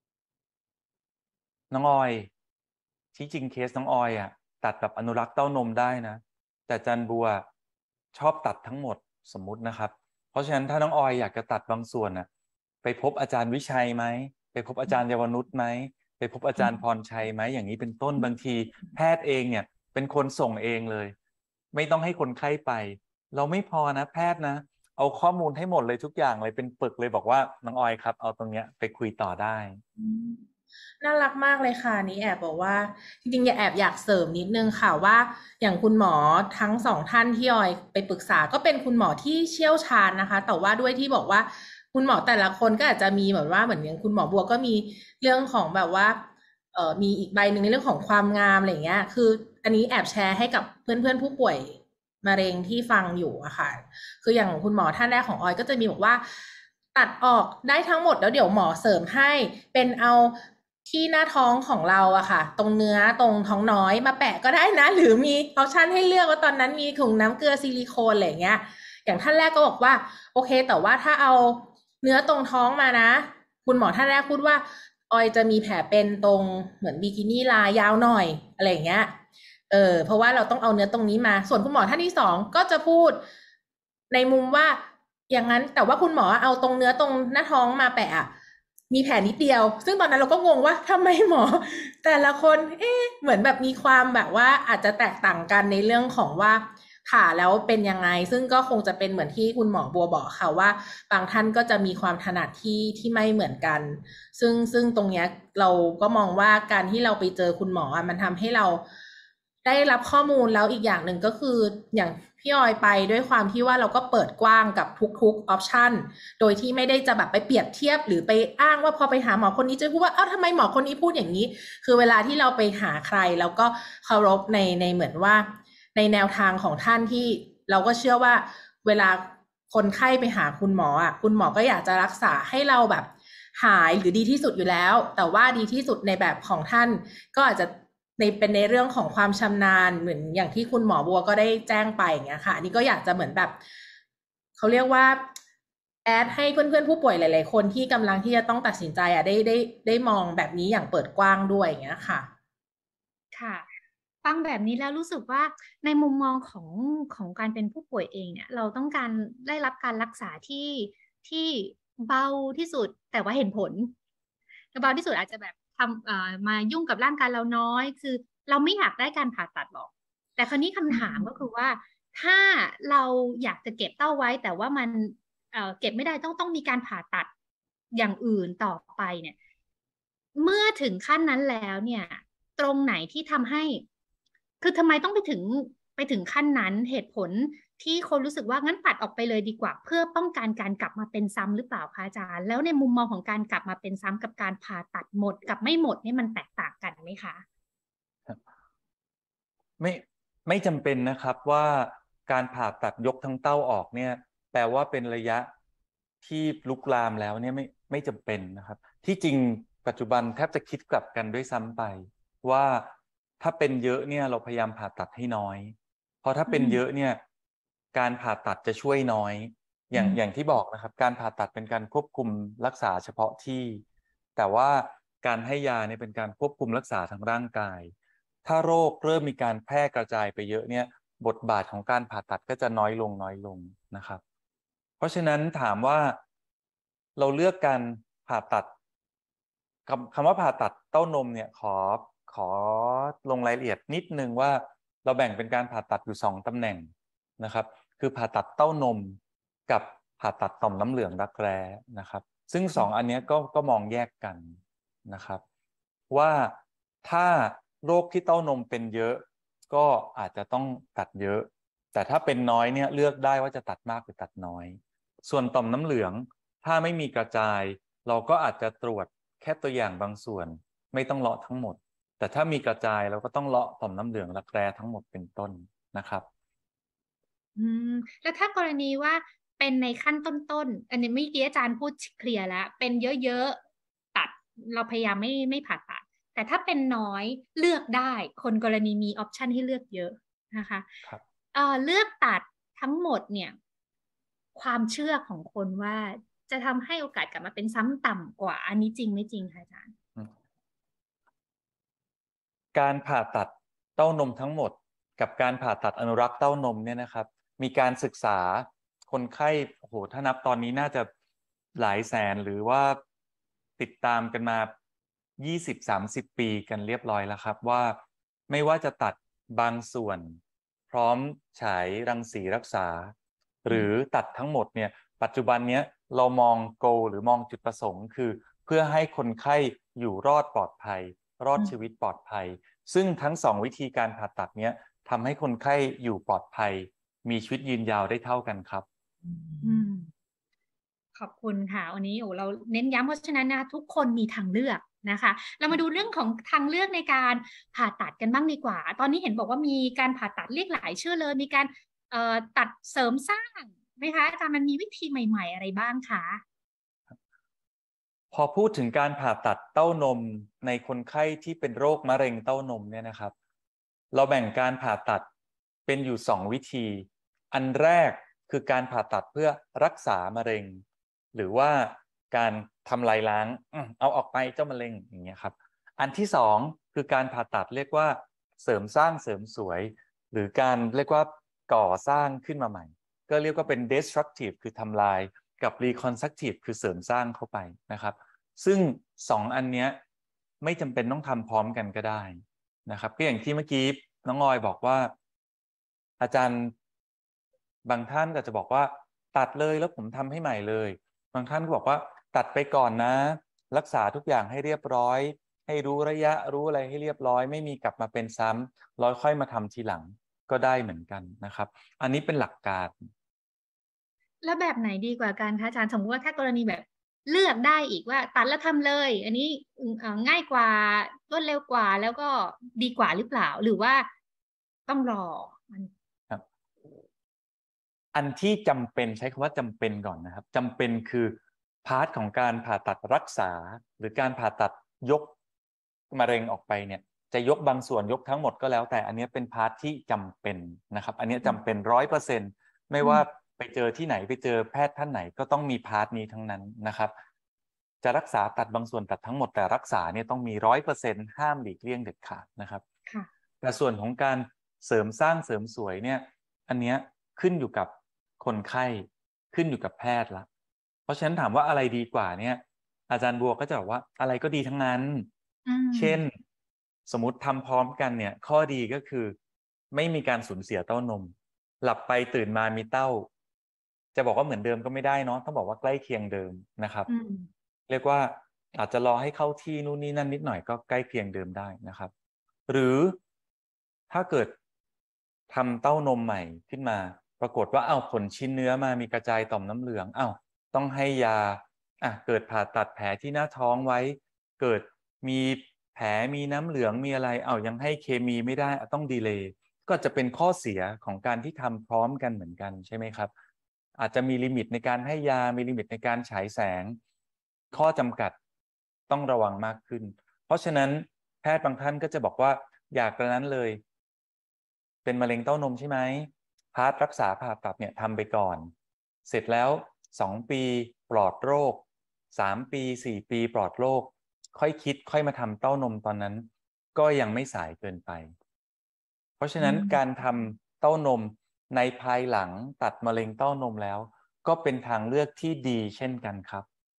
น้องออยที่จริงเคสน้องออยอ่ะตัดแบบอนุรักษ์เต้านมได้นะแต่อาจารย์บัวชอบตัดทั้งหมดสมมุตินะครับเพราะฉะนั้นถ้าน้องออยอยากจะตัดบางส่วนน่ะไปพบอาจารย์วิชัยไหมไปพบอาจารย์เยาวนุชไหมไปพบอาจารย์พรชัยไหมอย่างนี้เป็นต้นบางทีแพทย์เองเนี่ยเป็นคนส่งเองเลยไม่ต้องให้คนไข้ไปเราไม่พอนะแพทย์นะเอาข้อมูลให้หมดเลยทุกอย่างเลยเป็นปึกเลยบอกว่าน้องออยครับเอาตรงเนี้ยไปคุยต่อได้น่ารักมากเลยค่ะนี้แอบบอกว่าจริงๆแอบอยากเสริมนิดนึงค่ะว่าอย่างคุณหมอทั้งสองท่านที่ออยไปปรึกษาก็เป็นคุณหมอที่เชี่ยวชาญนะคะแต่ว่าด้วยที่บอกว่าคุณหมอแต่ละคนก็อาจจะมีแบบว่าเหมือนอย่างคุณหมอบัวก็มีเรื่องของแบบว่ามีอีกใบหนึ่งในเรื่องของความงามอะไรอย่างเงี้ยคืออันนี้แอบแชร์ให้กับเพื่อนๆผู้ป่วยมะเร็งที่ฟังอยู่อะค่ะคืออย่างคุณหมอท่านแรกของออยก็จะมีบอกว่าตัดออกได้ทั้งหมดแล้วเดี๋ยวหมอเสริมให้เป็นเอาที่หน้าท้องของเราอะค่ะตรงเนื้อตรงท้องน้อยมาแปะก็ได้นะหรือมีออปชั่นให้เลือกว่าตอนนั้นมีถุงน้ำเกลือซิลิโคนอะไรอย่างเงี้ยอย่างท่านแรกก็บอกว่าโอเคแต่ว่าถ้าเอาเนื้อตรงท้องมานะคุณหมอท่านแรกพูดว่าออยจะมีแผลเป็นตรงเหมือนบิกินี่ลายยาวหน่อยอะไรอย่างเงี้ยเพราะว่าเราต้องเอาเนื้อตรงนี้มาส่วนคุณหมอท่านที่สองก็จะพูดในมุมว่าอย่างนั้นแต่ว่าคุณหมอเอาตรงเนื้อตรงหน้าท้องมาแปะมีแผลนิดเดียวซึ่งตอนนั้นเราก็งงว่าทำไมหมอแต่ละคนเหมือนแบบมีความแบบว่าอาจจะแตกต่างกันในเรื่องของว่าผ่าแล้วเป็นยังไงซึ่งก็คงจะเป็นเหมือนที่คุณหมอบัวบอกค่ะว่าบางท่านก็จะมีความถนัดที่ไม่เหมือนกันซึ่งตรงเนี้ยเราก็มองว่าการที่เราไปเจอคุณหมอมันทำให้เราได้รับข้อมูลแล้วอีกอย่างหนึ่งก็คืออย่างพี่ออยไปด้วยความที่ว่าเราก็เปิดกว้างกับทุกออปชันโดยที่ไม่ได้จะแบบไปเปรียบเทียบหรือไปอ้างว่าพอไปหาหมอคนนี้จะพูดว่าเอ้าทำไมหมอคนนี้พูดอย่างนี้คือเวลาที่เราไปหาใครแล้วก็เคารพในเหมือนว่าในแนวทางของท่านที่เราก็เชื่อว่าเวลาคนไข้ไปหาคุณหมอคุณหมอก็อยากจะรักษาให้เราแบบหายหรือดีที่สุดอยู่แล้วแต่ว่าดีที่สุดในแบบของท่านก็อาจจะเป็นในเรื่องของความชำนาญเหมือนอย่างที่คุณหมอบัวก็ได้แจ้งไปอย่างเงี้ยค่ะอันนี้ก็อยากจะเหมือนแบบเขาเรียกว่าแอดให้เพื่อนๆผู้ป่วยหลายๆคนที่กำลังที่จะต้องตัดสินใจได้มองแบบนี้อย่างเปิดกว้างด้วยอย่างเงี้ยค่ะค่ะฟังแบบนี้แล้วรู้สึกว่าในมุมมองของการเป็นผู้ป่วยเองเนี่ยเราต้องการได้รับการรักษาที่เบาที่สุดแต่ว่าเห็นผลเบาที่สุดอาจจะแบบทำมายุ่งกับร่างกายเราน้อยคือเราไม่อยากได้การผ่าตัดหรอกแต่คราวนี้คำถามก็คือว่าถ้าเราอยากจะเก็บเต้าไว้แต่ว่ามันเก็บไม่ได้ต้องมีการผ่าตัดอย่างอื่นต่อไปเนี่ยเมื่อถึงขั้นนั้นแล้วเนี่ยตรงไหนที่ทำให้คือทำไมต้องไปถึงขั้นนั้นเหตุผลที่คนรู้สึกว่างั้นตัดออกไปเลยดีกว่าเพื่อป้องกันการกลับมาเป็นซ้ำหรือเปล่าคะอาจารย์แล้วในมุมมองของการกลับมาเป็นซ้ำกับการผ่าตัดหมดกับไม่หมดนี่มันแตกต่างกันไหมคะไม่จำเป็นนะครับว่าการผ่าตัดยกทั้งเต้าออกเนี่ยแปลว่าเป็นระยะที่ลุกลามแล้วเนี่ยไม่จำเป็นนะครับที่จริงปัจจุบันแทบจะคิดกลับกันด้วยซ้ำไปว่าถ้าเป็นเยอะเนี่ยเราพยายามผ่าตัดให้น้อยเพราะถ้าเป็นเยอะเนี่ยการผ่าตัดจะช่วยน้อยอย่างที่บอกนะครับการผ่าตัดเป็นการควบคุมรักษาเฉพาะที่แต่ว่าการให้ยาเนี่ยเป็นการควบคุมรักษาทางร่างกายถ้าโรคเริ่มมีการแพร่กระจายไปเยอะเนี่ยบทบาทของการผ่าตัดก็จะน้อยลงนะครับเพราะฉะนั้นถามว่าเราเลือกการผ่าตัดคำว่าผ่าตัดเต้านมเนี่ยขอลงรายละเอียดนิดนึงว่าเราแบ่งเป็นการผ่าตัดอยู่2ตำแหน่งนะครับคือผ่าตัดเต้านมกับผ่าตัดต่อมน้ำเหลืองรักแร้นะครับซึ่ง2อันนี้ก็มองแยกกันนะครับว่าถ้าโรคที่เต้านมเป็นเยอะก็อาจจะต้องตัดเยอะแต่ถ้าเป็นน้อยเนี่ยเลือกได้ว่าจะตัดมากหรือตัดน้อยส่วนต่อมน้ำเหลืองถ้าไม่มีกระจายเราก็อาจจะตรวจแค่ตัวอย่างบางส่วนไม่ต้องเลาะทั้งหมดแต่ถ้ามีกระจายเราก็ต้องเลาะต่อมน้ำเหลืองรักแร้ทั้งหมดเป็นต้นนะครับแล้วถ้ากรณีว่าเป็นในขั้นต้นๆอันนี้เมื่อกี้อาจารย์พูดเคลียร์แล้วเป็นเยอะๆตัดเราพยายามไม่ผ่าตัดแต่ถ้าเป็นน้อยเลือกได้คนกรณีมีออปชันให้เลือกเยอะนะคะครับเลือกตัดทั้งหมดเนี่ยความเชื่อของคนว่าจะทำให้โอกาสกลับมาเป็นซ้ำต่ำกว่าอันนี้จริงไม่จริงคะอาจารย์การผ่าตัดเต้านมทั้งหมดกับการผ่าตัดอนุรักษ์เต้านมเนี่ยนะครับมีการศึกษาคนไข้โอ้โหถ้านับตอนนี้น่าจะหลายแสนหรือว่าติดตามกันมา20-30 ปีกันเรียบร้อยแล้วครับว่าไม่ว่าจะตัดบางส่วนพร้อมฉายรังสีรักษาหรือตัดทั้งหมดเนี่ยปัจจุบันนี้เรามองโกหรือมองจุดประสงค์คือเพื่อให้คนไข้อยู่รอดปลอดภัยรอดชีวิตปลอดภัยซึ่งทั้ง2วิธีการผ่าตัดเนี้ยทำให้คนไข้อยู่ปลอดภัยมีชีวิตยืนยาวได้เท่ากันครับขอบคุณค่ะวันนี้เราเน้นย้ำเพราะฉะนั้นนะทุกคนมีทางเลือกนะคะเรามาดูเรื่องของทางเลือกในการผ่าตัดกันบ้างดีกว่าตอนนี้เห็นบอกว่ามีการผ่าตัดเรียกหลายชื่อเลยมีการตัดเสริมสร้างไหมคะอาจารย์มันมีวิธีใหม่ๆอะไรบ้างคะพอพูดถึงการผ่าตัดเต้านมในคนไข้ที่เป็นโรคมะเร็งเต้านมเนี่ยนะครับเราแบ่งการผ่าตัดเป็นอยู่2วิธีอันแรกคือการผ่าตัดเพื่อรักษามะเร็งหรือว่าการทำลายล้างเอาออกไปเจ้ามะเร็งอย่างเงี้ยครับอันที่2คือการผ่าตัดเรียกว่าเสริมสร้างเสริมสวยหรือการเรียกว่าก่อสร้างขึ้นมาใหม่ก็เรียกว่าเป็น destructive คือทำลายกับ reconstructive คือเสริมสร้างเข้าไปนะครับซึ่ง2อันเนี้ยไม่จำเป็นต้องทำพร้อมกันก็ได้นะครับก็อย่างที่เมื่อกี้น้องออยบอกว่าอาจารย์บางท่านอาจจะบอกว่าตัดเลยแล้วผมทำให้ใหม่เลยบางท่านก็บอกว่าตัดไปก่อนนะรักษาทุกอย่างให้เรียบร้อยให้รู้ระยะรู้อะไรให้เรียบร้อยไม่มีกลับมาเป็นซ้ำแล้วค่อยมาทำทีหลังก็ได้เหมือนกันนะครับอันนี้เป็นหลักการแล้วแบบไหนดีกว่ากันคะอาจารย์สมมติว่าถ้ากรณีแบบเลือกได้อีกว่าตัดแล้วทำเลยอันนี้ง่ายกว่ารวดเร็วกว่าแล้วก็ดีกว่าหรือเปล่าหรือว่าต้องรอครับอันที่จำเป็นใช้คำว่าจำเป็นก่อนนะครับจำเป็นคือพาร์ทของการผ่าตัดรักษาหรือการผ่าตัดยกมะเร็งออกไปเนี่ยจะยกบางส่วนยกทั้งหมดก็แล้วแต่อันนี้เป็นพาร์ทที่จำเป็นนะครับอันนี้จำเป็น100%ไม่ว่าไปเจอที่ไหนไปเจอแพทย์ท่านไหนก็ต้องมีพาร์ทนี้ทั้งนั้นนะครับจะรักษาตัดบางส่วนตัดทั้งหมดแต่รักษาเนี่ยต้องมี100%ห้ามหลีกเลี่ยงเด็ดขาดนะครับแต่ส่วนของการเสริมสร้างเสริมสวยเนี่ยอันเนี้ยขึ้นอยู่กับคนไข้ขึ้นอยู่กับแพทย์ละเพราะฉะนั้นถามว่าอะไรดีกว่าเนี่ยอาจารย์บัวก็จะบอกว่าอะไรก็ดีทั้งนั้นเช่นสมมติทำพร้อมกันเนี่ยข้อดีก็คือไม่มีการสูญเสียเต้านมหลับไปตื่นมามีเต้าจะบอกว่าเหมือนเดิมก็ไม่ได้เนาะต้องบอกว่าใกล้เคียงเดิมนะครับเรียกว่าอาจจะรอให้เข้าที่นู่นนี่นั่นนิดหน่อยก็ใกล้เคียงเดิมได้นะครับหรือถ้าเกิดทำเต้านมใหม่ขึ้นมาปรากฏว่าผลชิ้นเนื้อมามีกระจายต่อมน้ำเหลืองต้องให้ยาเกิดผ่าตัดแผลที่หน้าท้องไว้เกิดมีแผลมีน้ำเหลืองมีอะไรยังให้เคมีไม่ได้ต้องดีเลย์ก็จะเป็นข้อเสียของการที่ทำพร้อมกันเหมือนกันใช่ไหมครับอาจจะมีลิมิตในการให้ยามีลิมิตในการฉายแสงข้อจำกัดต้องระวังมากขึ้นเพราะฉะนั้นแพทย์บางท่านก็จะบอกว่าอยากกระนั้นเลยเป็นมะเร็งเต้านมใช่ไหมพาร์ทรักษาผ่าตัดเนี่ยทำไปก่อนเสร็จแล้ว2 ปีปลอดโรค3 ปี4 ปีปลอดโรคค่อยคิดค่อยมาทำเต้านมตอนนั้นก็ยังไม่สายเกินไปเพราะฉะนั้นการทำเต้านมในภายหลังตัดมะเร็งเต้านมแล้วก็เป็นทางเลือกที่ดีเช่นกันครับ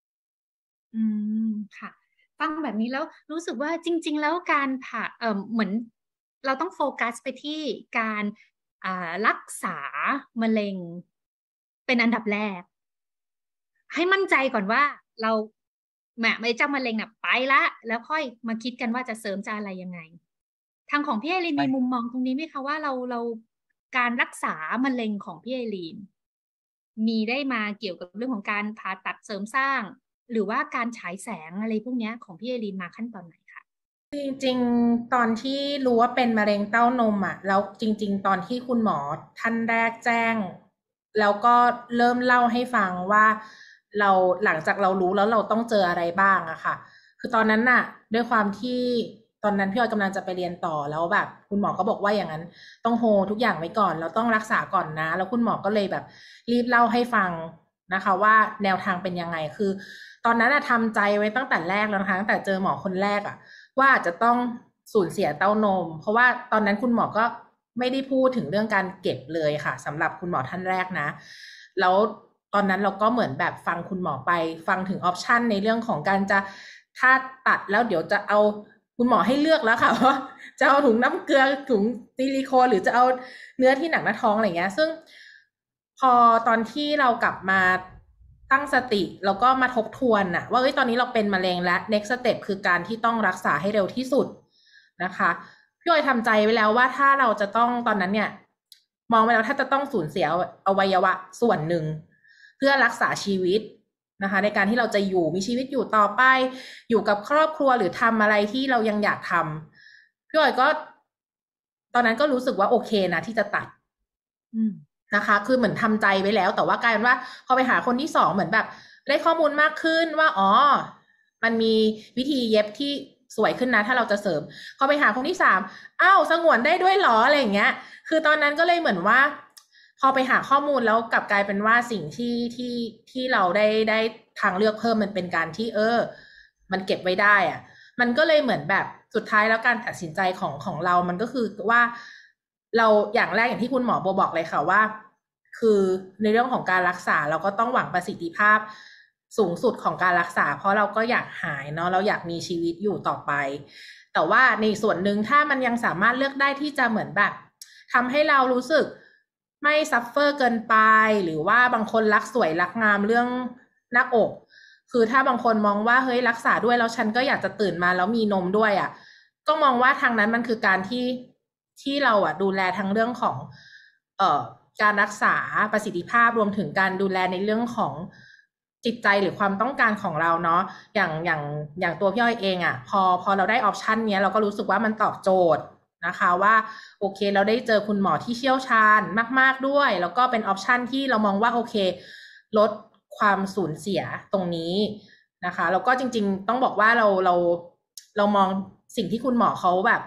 ค่ะฟังแบบนี้แล้วรู้สึกว่าจริงๆแล้วการผ่าเหมือนเราต้องโฟกัสไปที่การรักษามะเร็งเป็นอันดับแรกให้มั่นใจก่อนว่าเราไม่เจ้ามะเร็งไปละแล้วค่อยมาคิดกันว่าจะเสริมจะอะไรยังไงทางของพี่ไอรีนมีมุมมองตรงนี้ไหมคะว่าเราการรักษามะเร็งของพี่ไอรีนมีได้มาเกี่ยวกับเรื่องของการผ่าตัดเสริมสร้างหรือว่าการฉายแสงอะไรพวกนี้ของพี่ไอรีนมาขั้นตอนไหนคะจริงๆตอนที่รู้ว่าเป็นมะเร็งเต้านมแล้วจริงๆตอนที่คุณหมอท่านแรกแจ้งแล้วก็เริ่มเล่าให้ฟังว่าเราหลังจากเรารู้แล้วเราต้องเจออะไรบ้างอะค่ะคือตอนนั้นด้วยความที่ตอนนั้นพี่ออยกำลังจะไปเรียนต่อแล้วแบบคุณหมอก็บอกว่าอย่างนั้นต้องโฮทุกอย่างไว้ก่อนเราต้องรักษาก่อนนะแล้วคุณหมอก็เลยแบบรีบเล่าให้ฟังนะคะว่าแนวทางเป็นยังไงคือตอนนั้นทำใจไว้ตั้งแต่แรกแล้วนะคะตั้งแต่เจอหมอคนแรกว่าจะต้องสูญเสียเต้านมเพราะว่าตอนนั้นคุณหมอก็ไม่ได้พูดถึงเรื่องการเก็บเลยค่ะสำหรับคุณหมอท่านแรกนะแล้วตอนนั้นเราก็เหมือนแบบฟังคุณหมอไปฟังถึงออปชันในเรื่องของการจะถ้าตัดแล้วเดี๋ยวจะเอาคุณหมอให้เลือกแล้วค่ะว่าจะเอาถุงน้ำเกลือถุงซิลิโคนหรือจะเอาเนื้อที่หนังหน้าท้องอะไรเงี้ยซึ่งพอตอนที่เรากลับมาตั้งสติแล้วก็มาทบทวนว่าตอนนี้เราเป็นมะเร็งและ next step คือการที่ต้องรักษาให้เร็วที่สุดนะคะพี่ออยทำใจไว้แล้วว่าถ้าเราจะต้องตอนนั้นเนี่ยมองไปแล้วถ้าจะต้องสูญเสียอวัยวะส่วนหนึ่งเพื่อรักษาชีวิตนะคะในการที่เราจะมีชีวิตอยู่ต่อไปอยู่กับครอบครัวหรือทำอะไรที่เรายังอยากทำพี่ออยก็ตอนนั้นก็รู้สึกว่าโอเคนะที่จะตัดนะคะคือเหมือนทำใจไว้แล้วแต่ว่ากลายเป็นว่าพอไปหาคนที่2เหมือนแบบได้ข้อมูลมากขึ้นว่ามันมีวิธีเย็บที่สวยขึ้นนะถ้าเราจะเสริมพอไปหาคนที่3สงวนได้ด้วยหรออะไรอย่างเงี้ยคือตอนนั้นก็เลยเหมือนว่าพอไปหาข้อมูลแล้วกลับกลายเป็นว่าสิ่งที่เราได้ทางเลือกเพิ่มมันเป็นการที่มันเก็บไว้ได้มันก็เลยเหมือนแบบสุดท้ายแล้วการตัดสินใจของเรามันก็คือว่าเราอย่างแรกอย่างที่คุณหมอบอกเลยค่ะว่าคือในเรื่องของการรักษาเราก็ต้องหวังประสิทธิภาพสูงสุดของการรักษาเพราะเราก็อยากหายเนาะเราอยากมีชีวิตอยู่ต่อไปแต่ว่าในส่วนหนึ่งถ้ามันยังสามารถเลือกได้ที่จะเหมือนแบบทำให้เรารู้สึกไม่ซัฟเฟอร์เกินไปหรือว่าบางคนรักสวยรักงามเรื่องหน้าอกคือถ้าบางคนมองว่าเฮ้ยรักษาด้วยแล้วฉันก็อยากจะตื่นมาแล้วมีนมด้วยก็มองว่าทางนั้นมันคือการที่เราดูแลทั้งเรื่องของการรักษาประสิทธิภาพรวมถึงการดูแลในเรื่องของจิตใจหรือความต้องการของเราเนาะอย่างตัวพี่อ้อยเองพอเราได้ออปชันนี้เราก็รู้สึกว่ามันตอบโจทย์นะคะว่าโอเคเราได้เจอคุณหมอที่เชี่ยวชาญมากๆด้วยแล้วก็เป็นออปชันที่เรามองว่าโอเคลดความสูญเสียตรงนี้นะคะแล้วก็จริงๆต้องบอกว่าเรามองสิ่งที่คุณหมอเขาแบบ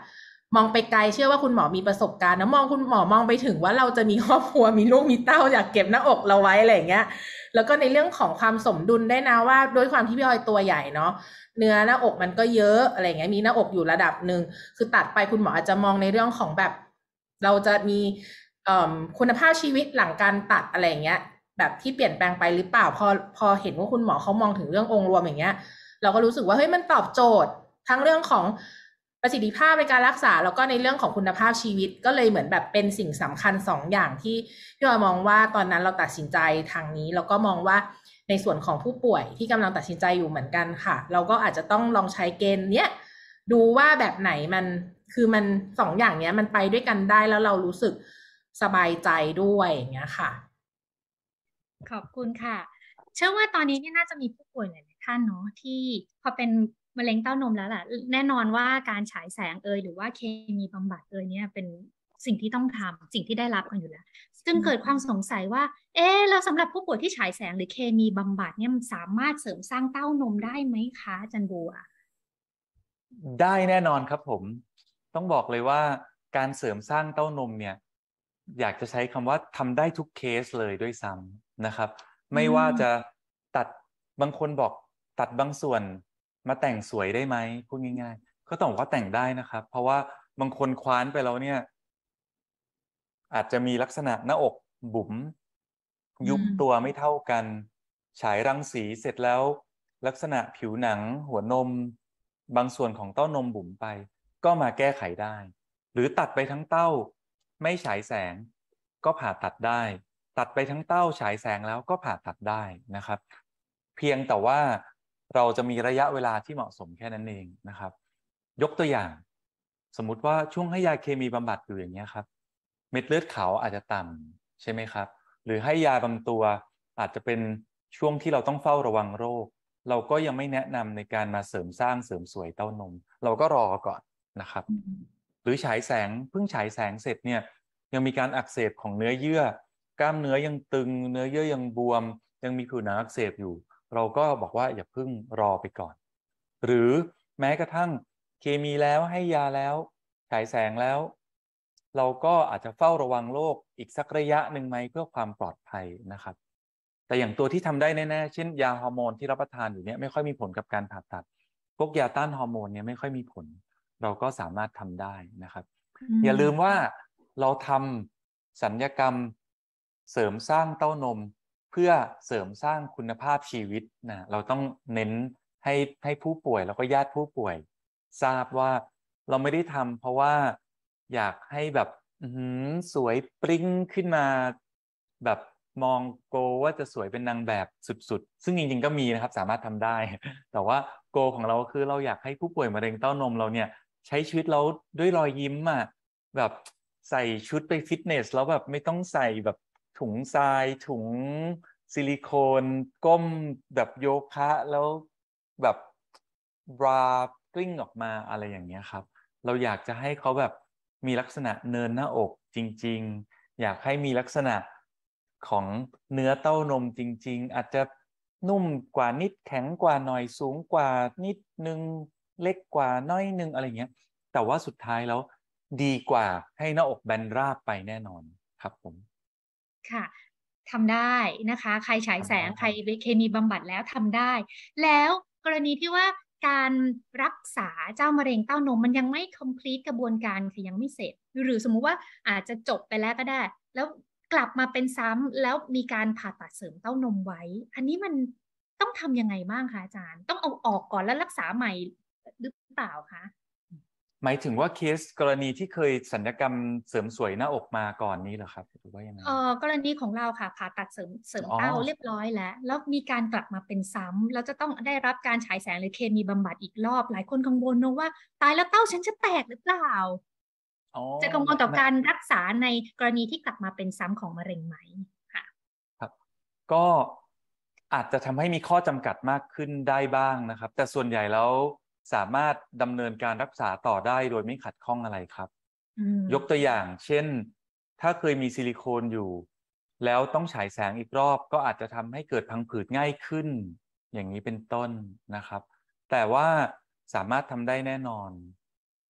มองไปไกลเชื่อว่าคุณหมอมีประสบการณ์นะคุณหมอมองไปถึงว่าเราจะมีครอบครัวมีลูกมีเต้าอยากเก็บหน้าอกเราไว้อะไรอย่างเงี้ยแล้วก็ในเรื่องของความสมดุลได้นะว่าด้วยความที่พี่ออยตัวใหญ่เนาะเนื้อหน้าอกมันก็เยอะอะไรเงี้ยมีหน้าอกอยู่ระดับหนึ่งคือตัดไปคุณหมออาจจะมองในเรื่องของแบบเราจะมีคุณภาพชีวิตหลังการตัดอะไรเงี้ยแบบที่เปลี่ยนแปลงไปหรือเปล่าพอเห็นว่าคุณหมอเขามองถึงเรื่ององค์รวมอย่างเงี้ยเราก็รู้สึกว่าเฮ้ยมันตอบโจทย์ทั้งเรื่องของประสิทธิภาพในการรักษาแล้วก็ในเรื่องของคุณภาพชีวิตก็เลยเหมือนแบบเป็นสิ่งสำคัญ2 อย่างที่พี่ออยมองว่าตอนนั้นเราตัดสินใจทางนี้แล้วก็มองว่าในส่วนของผู้ป่วยที่กำลังตัดสินใจอยู่เหมือนกันค่ะเราก็อาจจะต้องลองใช้เกณฑ์เนี้ยดูว่าแบบไหนมันคือมัน2 อย่างเนี้ยมันไปด้วยกันได้แล้วเรารู้สึกสบายใจด้วยอย่างเงี้ยค่ะขอบคุณค่ะเชื่อว่าตอนนี้นี่น่าจะมีผู้ป่วยหลายๆท่านเนาะที่พอเป็นมะเร็งเต้านมแล้วแหละแน่นอนว่าการฉายแสงหรือว่าเคมีบำบัดเนี่ยเป็นสิ่งที่ต้องทำสิ่งที่ได้รับกันอยู่แล้วซึ่งเกิดความสงสัยว่าแล้วสำหรับผู้ป่วยที่ฉายแสงหรือเคมีบำบัดเนี่ยมันสามารถเสริมสร้างเต้านมได้ไหมคะอาจารย์บัวได้แน่นอนครับผมต้องบอกเลยว่าการเสริมสร้างเต้านมเนี่ยอยากจะใช้คำว่าทำได้ทุกเคสเลยด้วยซ้ำนะครับไม่ว่าจะตัดบางคนบอกตัดบางส่วนมาแต่งสวยได้ไหมพูดง่ายๆก็ต้องบอกว่าแต่งได้นะครับเพราะว่าบางคนคว้านไปแล้วเนี่ยอาจจะมีลักษณะหน้าอกบุ๋มยุบตัวไม่เท่ากันฉายรังสีเสร็จแล้วลักษณะผิวหนังหัวนมบางส่วนของเต้านมบุ๋มไปก็มาแก้ไขได้หรือตัดไปทั้งเต้าไม่ฉายแสงก็ผ่าตัดได้ตัดไปทั้งเต้าฉายแสงแล้วก็ผ่าตัดได้นะครับเพียงแต่ว่าเราจะมีระยะเวลาที่เหมาะสมแค่นั้นเองนะครับยกตัวอย่างสมมุติว่าช่วงให้ยาเคมีบำบัดอยู่อย่างเงี้ยครับเม็ดเลือดขาวอาจจะต่ำใช่ไหมครับหรือให้ยาบางตัวอาจจะเป็นช่วงที่เราต้องเฝ้าระวังโรคเราก็ยังไม่แนะนำในการมาเสริมสร้างเสริมสวยเต้านมเราก็รอก่อนนะครับหรือฉายแสงเพิ่งฉายแสงเสร็จเนี่ยยังมีการอักเสบของเนื้อเยื่อกล้ามเนื้อยังตึงเนื้อเยื่อยังบวมยังมีผิวหนังอักเสบอยู่เราก็บอกว่าอย่าเพิ่งรอไปก่อนหรือแม้กระทั่งเคมีแล้วให้ยาแล้วฉายแสงแล้วเราก็อาจจะเฝ้าระวังโรคอีกสักระยะหนึ่งไหมเพื่อความปลอดภัยนะครับแต่อย่างตัวที่ทำได้แน่ๆเช่นยาฮอร์โมนที่รับประทานอยู่เนี่ยไม่ค่อยมีผลกับการผ่าตัดพวกยาต้านฮอร์โมนเนี่ยไม่ค่อยมีผลเราก็สามารถทำได้นะครับอย่าลืมว่าเราทำศัลยกรรมเสริมสร้างเต้านมเพื่อเสริมสร้างคุณภาพชีวิตนะเราต้องเน้นให้ผู้ป่วยแล้วก็ญาติผู้ป่วยทราบว่าเราไม่ได้ทำเพราะว่าอยากให้แบบสวยปริ้งขึ้นมาแบบมองโกว่าจะสวยเป็นนางแบบสุดๆซึ่งจริงๆก็มีนะครับสามารถทำได้แต่ว่าโกของเราคือเราอยากให้ผู้ป่วยมะเร็งเต้านมเราเนี่ยใช้ชีวิตเราด้วยรอยยิ้มอ่ะแบบใส่ชุดไปฟิตเนสแล้วแบบไม่ต้องใส่แบบถุงทรายถุงซิลิโคนก้มแบบโยคะแล้วแบบบราปลิ้งออกมาอะไรอย่างเงี้ยครับเราอยากจะให้เขาแบบมีลักษณะเนินหน้าอกจริงๆอยากให้มีลักษณะของเนื้อเต้านมจริงๆอาจจะนุ่มกว่านิดแข็งกว่าหน่อยสูงกว่านิดนึงเล็กกว่าน้อยนึงอะไรเงี้ยแต่ว่าสุดท้ายแล้วดีกว่าให้หน้าอกแบนราบไปแน่นอนครับผมค่ะทำได้นะคะใครฉายแสงใครเคมีบำบัดแล้วทำได้ แล้วกรณีที่ว่าการรักษาเจ้ามะเร็งเต้านมมันยังไม่ complete กระบวนการคือยังไม่เสร็จหรือสมมุติว่าอาจจะจบไปแล้วก็ได้ แล้วกลับมาเป็นซ้ำแล้วมีการผ่าตัดเสริมเต้านมไว้ อันนี้มันต้องทำยังไงบ้างคะอาจารย์ต้องเอาออกก่อนแล้วรักษาใหม่หรือเปล่าคะหมายถึงว่าเคสกรณีที่เคยศัลยกรรมเสริมสวยหน้าอกมาก่อนนี้เหรอครับหรือว่ายังไงกรณีของเราค่ะผ่าตัดเสริมอ๋อเต้าเรียบร้อยแล้วมีการกลับมาเป็นซ้ำแล้วจะต้องได้รับการฉายแสงหรือเคมีบำบัดอีกรอบหลายคนกังวลนะว่าตายแล้วเต้าฉันจะแตกหรือเปล่าจะกังวลต่อการรักษาในกรณีที่กลับมาเป็นซ้ำของมะเร็งไหมค่ะครับก็อาจจะทำให้มีข้อจำกัดมากขึ้นได้บ้างนะครับแต่ส่วนใหญ่แล้วสามารถดำเนินการรักษาต่อได้โดยไม่ขัดข้องอะไรครับยกตัวอย่างเช่นถ้าเคยมีซิลิโคนอยู่แล้วต้องฉายแสงอีกรอบก็อาจจะทำให้เกิดพังผืดง่ายขึ้นอย่างนี้เป็นต้นนะครับแต่ว่าสามารถทำได้แน่นอน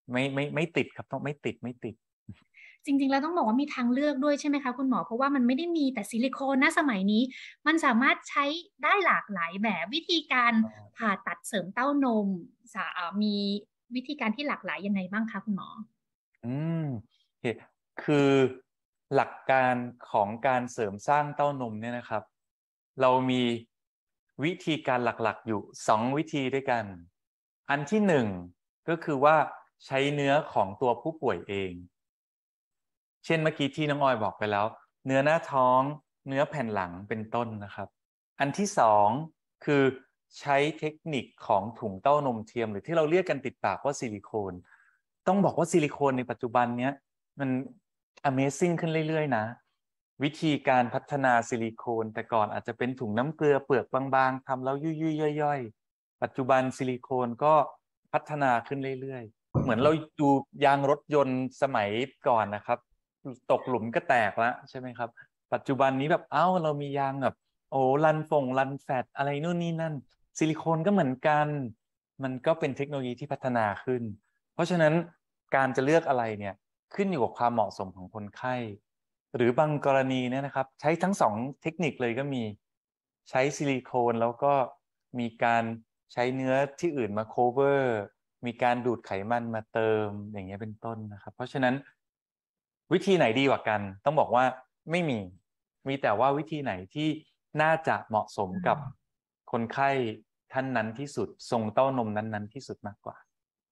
ไม่ติดครับต้องไม่ติดจริงๆแล้วต้องบอกว่ามีทางเลือกด้วยใช่ไหมคะคุณหมอเพราะว่ามันไม่ได้มีแต่ซิลิโคนนะสมัยนี้มันสามารถใช้ได้หลากหลายแบบวิธีการผ่าตัดเสริมเต้านมมีวิธีการที่หลากหลายยังไงบ้างคะคุณหมอโอเคคือหลักการของการเสริมสร้างเต้านมเนี่ยนะครับเรามีวิธีการหลักๆอยู่2วิธีด้วยกันอันที่1ก็คือว่าใช้เนื้อของตัวผู้ป่วยเองเช่นเมื่อกี้ที่น้องออยบอกไปแล้วเนื้อหน้าท้องเนื้อแผ่นหลังเป็นต้นนะครับอันที่2คือใช้เทคนิคของถุงเต้านมเทียมหรือที่เราเรียกกันติดปากว่าซิลิโคนต้องบอกว่าซิลิโคนในปัจจุบันเนี้ยมัน Amazing ขึ้นเรื่อยๆนะวิธีการพัฒนาซิลิโคนแต่ก่อนอาจจะเป็นถุงน้ำเกลือเปลือกบางๆทำแล้วยุ่ยๆย่อยๆปัจจุบันซิลิโคนก็พัฒนาขึ้นเรื่อยๆเหมือนเราดูยางรถยนต์สมัยก่อนนะครับตกหลุมก็แตกแล้วใช่ไหมครับปัจจุบันนี้แบบเรามียางแบบโอ้รันแฟตอะไรนู่นนี่นั่นซิลิโคนก็เหมือนกันมันก็เป็นเทคโนโลยีที่พัฒนาขึ้นเพราะฉะนั้นการจะเลือกอะไรเนี่ยขึ้นอยู่กับความเหมาะสมของคนไข้หรือบางกรณีเนี่ยนะครับใช้ทั้ง2เทคนิคเลยก็มีใช้ซิลิโคนแล้วก็มีการใช้เนื้อที่อื่นมา cover มีการดูดไขมันมาเติมอย่างเงี้ยเป็นต้นนะครับเพราะฉะนั้นวิธีไหนดีกว่ากันต้องบอกว่าไม่มีแต่ว่าวิธีไหนที่น่าจะเหมาะสมกับคนไข้ท่านนั้นที่สุดทรงเต้านมนั้นๆที่สุดมากกว่า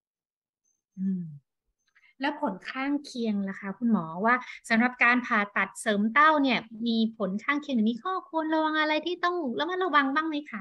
แล้วผลข้างเคียงล่ะคะคุณหมอว่าสำหรับการผ่าตัดเสริมเต้าเนี่ยมีผลข้างเคียงหรือมีข้อควรระวังอะไรที่ต้องระมัดระวังบ้างไหมคะ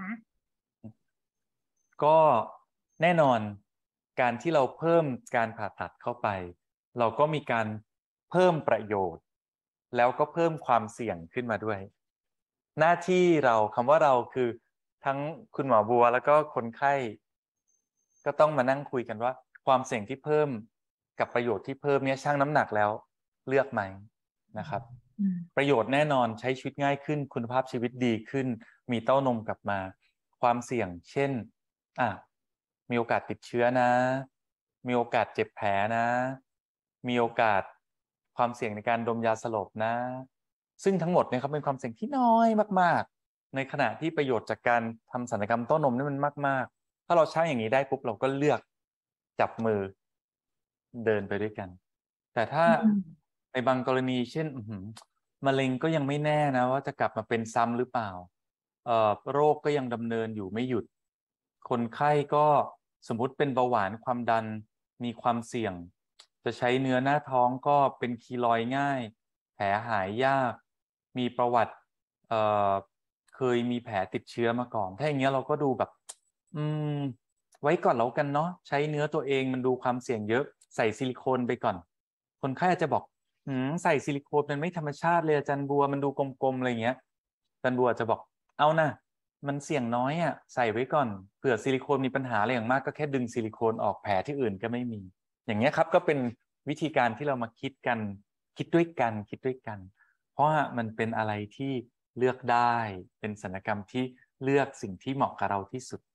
ก็แน่นอนการที่เราเพิ่มการผ่าตัดเข้าไปเราก็มีการเพิ่มประโยชน์แล้วก็เพิ่มความเสี่ยงขึ้นมาด้วยหน้าที่เราคำว่าเราคือทั้งคุณหมอบัวแล้วก็คนไข้ก็ต้องมานั่งคุยกันว่าความเสี่ยงที่เพิ่มกับประโยชน์ที่เพิ่มเนี่ยชั่งน้ำหนักแล้วเลือกไหมนะครับประโยชน์แน่นอนใช้ชีวิตง่ายขึ้นคุณภาพชีวิตดีขึ้นมีเต้านมกลับมาความเสี่ยงเช่นมีโอกาสติดเชื้อนะมีโอกาสเจ็บแผลนะมีโอกาสความเสี่ยงในการดมยาสลบนะซึ่งทั้งหมดเนี่ยครับเป็นความเสี่ยงที่น้อยมากๆในขณะที่ประโยชน์จากการทำศัลยกรรมเต้านมนี่มันมากๆถ้าเราชั่งอย่างนี้ได้ปุ๊บเราก็เลือกจับมือเดินไปด้วยกันแต่ถ้าในบางกรณีเช่นมะเร็งก็ยังไม่แน่นะว่าจะกลับมาเป็นซ้ำหรือเปล่าโรคก็ยังดำเนินอยู่ไม่หยุดคนไข้ก็สมมุติเป็นเบาหวานความดันมีความเสี่ยงจะใช้เนื้อหน้าท้องก็เป็นคีลอยด์ง่ายแผลหายยากมีประวัติเคยมีแผลติดเชื้อมาก่อนถ้าอย่างเงี้ยเราก็ดูแบบไว้ก่อนแล้วกันเนาะใช้เนื้อตัวเองมันดูความเสี่ยงเยอะใส่ซิลิโคนไปก่อนคนไข้อาจจะบอกใส่ซิลิโคนมันไม่ธรรมชาติเลยอาจารย์บัวมันดูกลมๆอะไรเงี้ยอาจารย์บัวจะบอกเอานะมันเสี่ยงน้อยใส่ไว้ก่อนเผื่อซิลิโคนมีปัญหาอะไรอย่างมากก็แค่ดึงซิลิโคนออกแผลที่อื่นก็ไม่มีอย่างเงี้ยครับก็เป็นวิธีการที่เรามาคิดด้วยกันเพราะมันเป็นอะไรที่เลือกได้เป็นศัลยกรรมที่เลือกสิ่งที่เหมาะกับเราที่สุด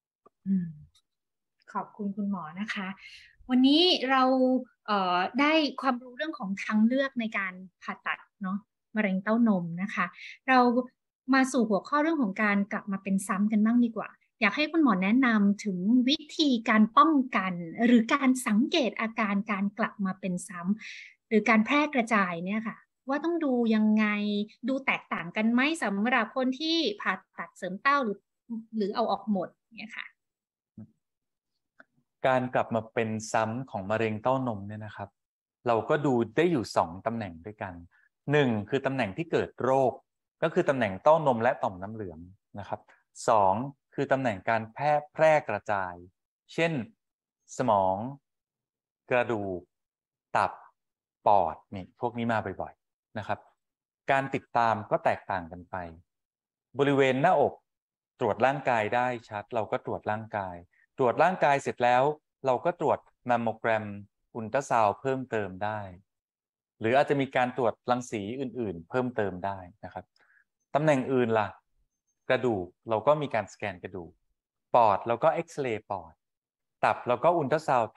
ขอบคุณคุณหมอนะคะวันนี้เราได้ความรู้เรื่องของทางเลือกในการผ่าตัดเนาะมะเร็งเต้านมนะคะเรามาสู่หัวข้อเรื่องของการกลับมาเป็นซ้ำกันบ้างดีกว่าอยากให้คุณหมอแนะนำถึงวิธีการป้องกันหรือการสังเกตอาการการกลับมาเป็นซ้ำหรือการแพร่กระจายเนี่ยค่ะว่าต้องดูยังไงดูแตกต่างกันไหมสำหรับคนที่ผ่าตัดเสริมเต้าหรือเอาออกหมดเนี่ยค่ะการกลับมาเป็นซ้ำของมะเร็งเต้านมเนี่ยนะครับเราก็ดูได้อยู่2ตำแหน่งด้วยกัน1คือตำแหน่งที่เกิดโรคก็คือตำแหน่งเต้านมและต่อมน้ำเหลืองนะครับ2คือตำแหน่งการแพร่กระจายเช่นสมองกระดูกตับปอดนี่พวกนี้มาบ่อยๆนะครับการติดตามก็แตกต่างกันไปบริเวณหน้าอกตรวจร่างกายได้ชัดเราก็ตรวจร่างกายตรวจร่างกายเสร็จแล้วเราก็ตรวจแมมโมแกรมอุลตราซาวด์เพิ่มเติมได้หรืออาจจะมีการตรวจรังสีอื่นๆเพิ่มเติมได้นะครับตำแหน่งอื่นล่ะกระดูกเราก็มีการสแกนกระดูกปอดเราก็เอ็กซเรย์ปอดตับเราก็อุลตราซาวด์ตับ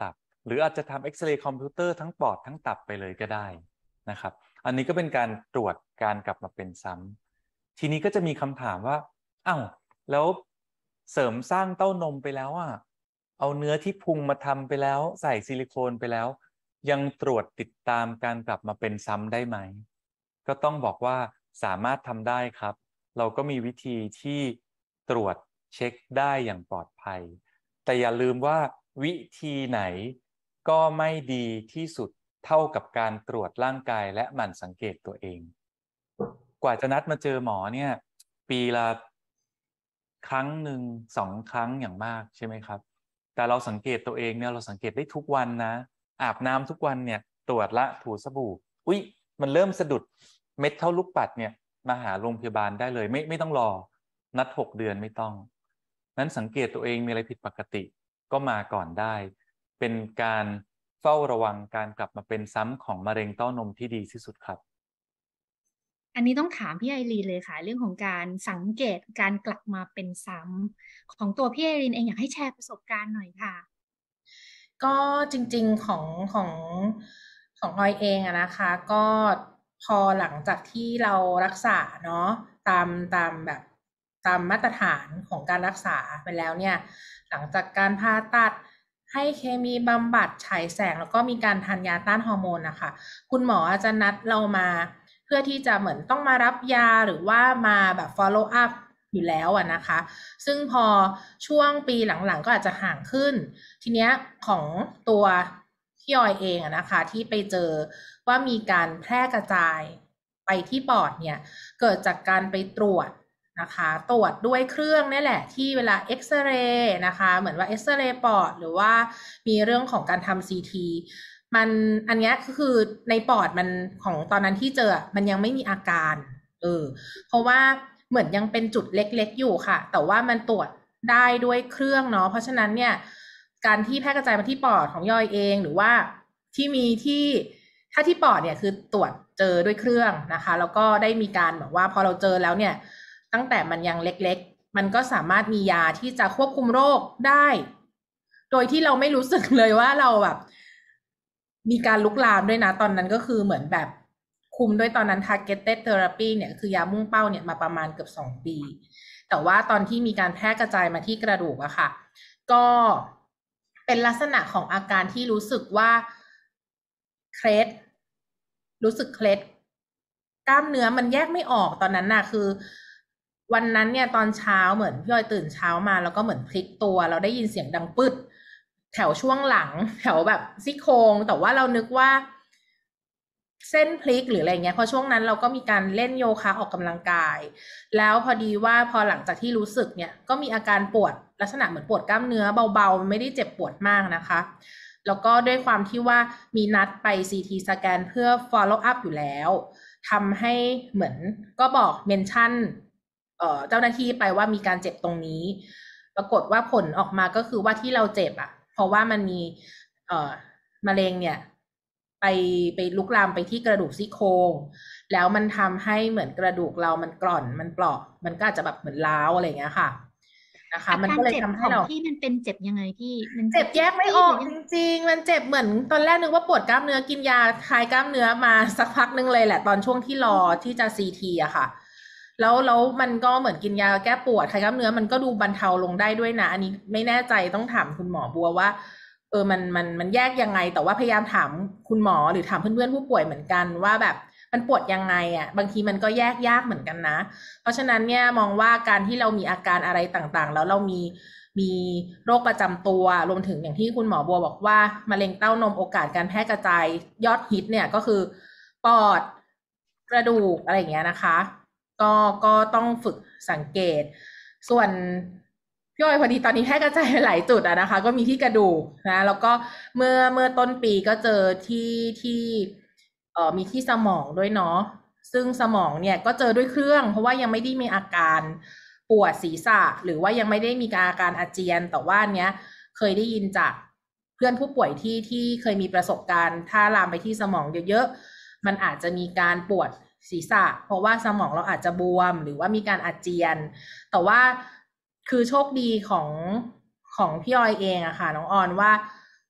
หรืออาจจะทำเอ็กซเรย์คอมพิวเตอร์ทั้งปอดทั้งตับไปเลยก็ได้นะครับอันนี้ก็เป็นการตรวจการกลับมาเป็นซ้ำทีนี้ก็จะมีคำถามว่าอ้าวแล้วเสริมสร้างเต้านมไปแล้วเอาเนื้อที่พุงมาทำไปแล้วใส่ซิลิโคนไปแล้วยังตรวจติดตามการกลับมาเป็นซ้ำได้ไหมก็ต้องบอกว่าสามารถทำได้ครับเราก็มีวิธีที่ตรวจเช็คได้อย่างปลอดภัยแต่อย่าลืมว่าวิธีไหนก็ไม่ดีที่สุดเท่ากับการตรวจร่างกายและหมั่นสังเกตตัวเองกว่าจะนัดมาเจอหมอเนี่ยปีละครั้งหนึ่ง2 ครั้งอย่างมากใช่ไหมครับแต่เราสังเกตตัวเองเนี่ยเราสังเกตได้ทุกวันนะอาบน้ำทุกวันเนี่ยตรวจละถูสบู่อุ๊ยมันเริ่มสะดุดเม็ดเท่าลูกปัดเนี่ยมาหาโรงพยาบาลได้เลยไม่ต้องรอนัด6 เดือนไม่ต้องนั้นสังเกตตัวเองมีอะไรผิดปกติก็มาก่อนได้เป็นการเฝ้าระวังการกลับมาเป็นซ้ำของมะเร็งเต้านมที่ดีที่สุดครับอันนี้ต้องถามพี่ไอรีนเลยค่ะเรื่องของการสังเกตการกลับมาเป็นซ้ำของตัวพี่ไอรีนเองอยากให้แชร์ประสบการณ์หน่อยค่ะก็จริงๆของออยเองอะนะคะก็พอหลังจากที่เรารักษาเนาะตามมาตรฐานของการรักษาไปแล้วเนี่ยหลังจากการผ่าตัดให้เคมีบำบัดฉายแสงแล้วก็มีการทานยาต้านฮอร์โมนนะคะคุณหมอจะนัดเรามาเพื่อที่จะเหมือนต้องมารับยาหรือว่ามาแบบ follow up อยู่แล้วอะนะคะซึ่งพอช่วงปีหลังๆก็อาจจะห่างขึ้นทีเนี้ยของตัวพี่ออยเองอะนะคะที่ไปเจอว่ามีการแพร่กระจายไปที่ปอดเนี่ยเกิดจากการไปตรวจนะคะตรวจด้วยเครื่องนี่แหละที่เวลาเอ็กซเรย์นะคะเหมือนว่าเอ็กซเรย์ปอดหรือว่ามีเรื่องของการทำ CT มันอันนี้ก็คือในปอดมันของตอนนั้นที่เจอมันยังไม่มีอาการเพราะว่าเหมือนยังเป็นจุดเล็กๆอยู่ค่ะแต่ว่ามันตรวจได้ด้วยเครื่องเนาะเพราะฉะนั้นเนี่ยการที่แพร่กระจายมาที่ปอดของย่อยเองหรือว่าที่มีที่ถ้าที่ปอดเนี่ยคือตรวจเจอด้วยเครื่องนะคะแล้วก็ได้มีการแบบว่าพอเราเจอแล้วเนี่ยตั้งแต่มันยังเล็กๆมันก็สามารถมียาที่จะควบคุมโรคได้โดยที่เราไม่รู้สึกเลยว่าเราแบบมีการลุกลามด้วยนะตอนนั้นก็คือเหมือนแบบคุมด้วยตอนนั้น targeted therapy เนี่ยคือยามุ่งเป้าเนี่ยมาประมาณเกือบ2 ปีแต่ว่าตอนที่มีการแพร่กระจายมาที่กระดูกอะค่ะก็เป็นลักษณะของอาการที่รู้สึกว่าเคล็ดรู้สึกเคล็ดกล้ามเนื้อมันแยกไม่ออกตอนนั้นน่ะคือวันนั้นเนี่ยตอนเช้าเหมือนพี่ออยตื่นเช้ามาแล้วก็เหมือนพลิกตัวเราได้ยินเสียงดังปึ๊ดแถวช่วงหลังแถวแบบซี่โครงแต่ว่าเรานึกว่าเส้นพลิกหรืออะไรเงี้ยเพราะช่วงนั้นเราก็มีการเล่นโยคะออกกำลังกายแล้วพอดีว่าพอหลังจากที่รู้สึกเนี่ยก็มีอาการปวดลักษณะเหมือนปวดกล้ามเนื้อเบาๆไม่ได้เจ็บปวดมากนะคะแล้วก็ด้วยความที่ว่ามีนัดไป CT สแกนเพื่อ follow up อยู่แล้วทำให้เหมือนก็บอกเมนชั่นเจ้าหน้าที่ไปว่ามีการเจ็บตรงนี้ปรากฏว่าผลออกมาก็คือว่าที่เราเจ็บอ่ะเพราะว่ามันมีมะเร็งเนี่ยไปลุกลามไปที่กระดูกซี่โครงแล้วมันทำให้เหมือนกระดูกเรามันกร่อนมันเปราะมันก็อาจจะแบบเหมือนร้าวอะไรอย่างเงี้ยค่ะนะคะมันก็เลยทำให้เราที่มันเป็นเจ็บยังไงพี่มันเจ็บแยกไม่ออกจริงๆมันเจ็บเหมือนตอนแรกนึกว่าปวดกล้ามเนื้อกินยาคลายกล้ามเนื้อมาสักพักนึงเลยแหละตอนช่วงที่รอที่จะ CT อะค่ะแล้วมันก็เหมือนกินยาแก้ปวดคลายกล้ามเนื้อมันก็ดูบรรเทาลงได้ด้วยนะอันนี้ไม่แน่ใจต้องถามคุณหมอบัวว่ามันแยกยังไงแต่ว่าพยายามถามคุณหมอหรือถามเพื่อนๆผู้ป่วยเหมือนกันว่าแบบมันปวดยังไงอ่ะบางทีมันก็แยกยากเหมือนกันนะเพราะฉะนั้นเนี่ยมองว่าการที่เรามีอาการอะไรต่างๆแล้วเรามีโรคประจำตัวรวมถึงอย่างที่คุณหมอบัวบอกว่ามะเร็งเต้านมโอกาสการแพร่กระจายยอดฮิตเนี่ยก็คือปอดกระดูกอะไรอย่างเงี้ยนะคะก็ต้องฝึกสังเกตส่วนพี่อ้อยพอดีตอนนี้แพร่กระจายหลายจุดอะนะคะก็มีที่กระดูกนะแล้วก็เมื่อต้นปีก็เจอที่มีที่สมองด้วยเนาะซึ่งสมองเนี่ยก็เจอด้วยเครื่องเพราะว่ายังไม่ได้มีอาการปวดศีรษะหรือว่ายังไม่ได้มีอาการอาเจียนแต่ว่าเนี้ยเคยได้ยินจากเพื่อนผู้ป่วยที่เคยมีประสบการณ์ถ้าลามไปที่สมองเยอะๆมันอาจจะมีการปวดศีรษะเพราะว่าสมองเราอาจจะบวมหรือว่ามีการอาเจียนแต่ว่าคือโชคดีของพี่ออยเองอะค่ะน้องออนว่า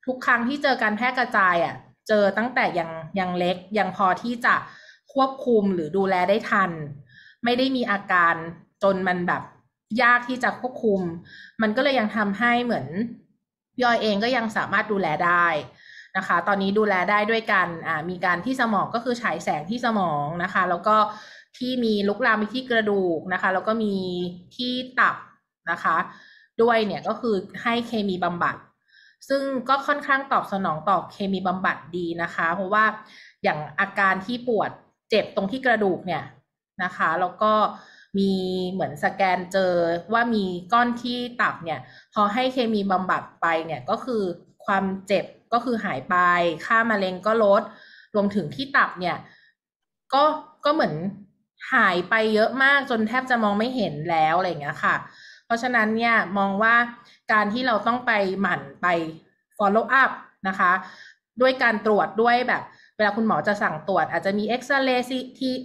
ทุกครั้งที่เจอการแพร่กระจายอ่ะเจอตั้งแต่ยังเล็กยังพอที่จะควบคุมหรือดูแลได้ทันไม่ได้มีอาการจนมันแบบยากที่จะควบคุมมันก็เลยยังทำให้เหมือนพี่ออยเองก็ยังสามารถดูแลได้นะคะตอนนี้ดูแลได้ด้วยกันมีการที่สมองก็คือฉายแสงที่สมองนะคะแล้วก็ที่มีลุกลามไปที่กระดูกนะคะแล้วก็มีที่ตับนะคะด้วยเนี่ยก็คือให้เคมีบำบัดซึ่งก็ค่อนข้างตอบสนองต่อเคมีบำบัดดีนะคะเพราะว่าอย่างอาการที่ปวดเจ็บตรงที่กระดูกเนี่ยนะคะแล้วก็มีเหมือนสแกนเจอว่ามีก้อนที่ตับเนี่ยพอให้เคมีบำบัดไปเนี่ยก็คือความเจ็บก็คือหายไปค่ามะเร็งก็ลดรวมถึงที่ตับเนี่ยก็เหมือนหายไปเยอะมากจนแทบจะมองไม่เห็นแล้วอะไรอย่างเงี้ยค่ะเพราะฉะนั้นเนี่ยมองว่าการที่เราต้องไปหมั่นไป follow up นะคะด้วยการตรวจด้วยแบบเวลาคุณหมอจะสั่งตรวจอาจจะมีเอ็กซเรย์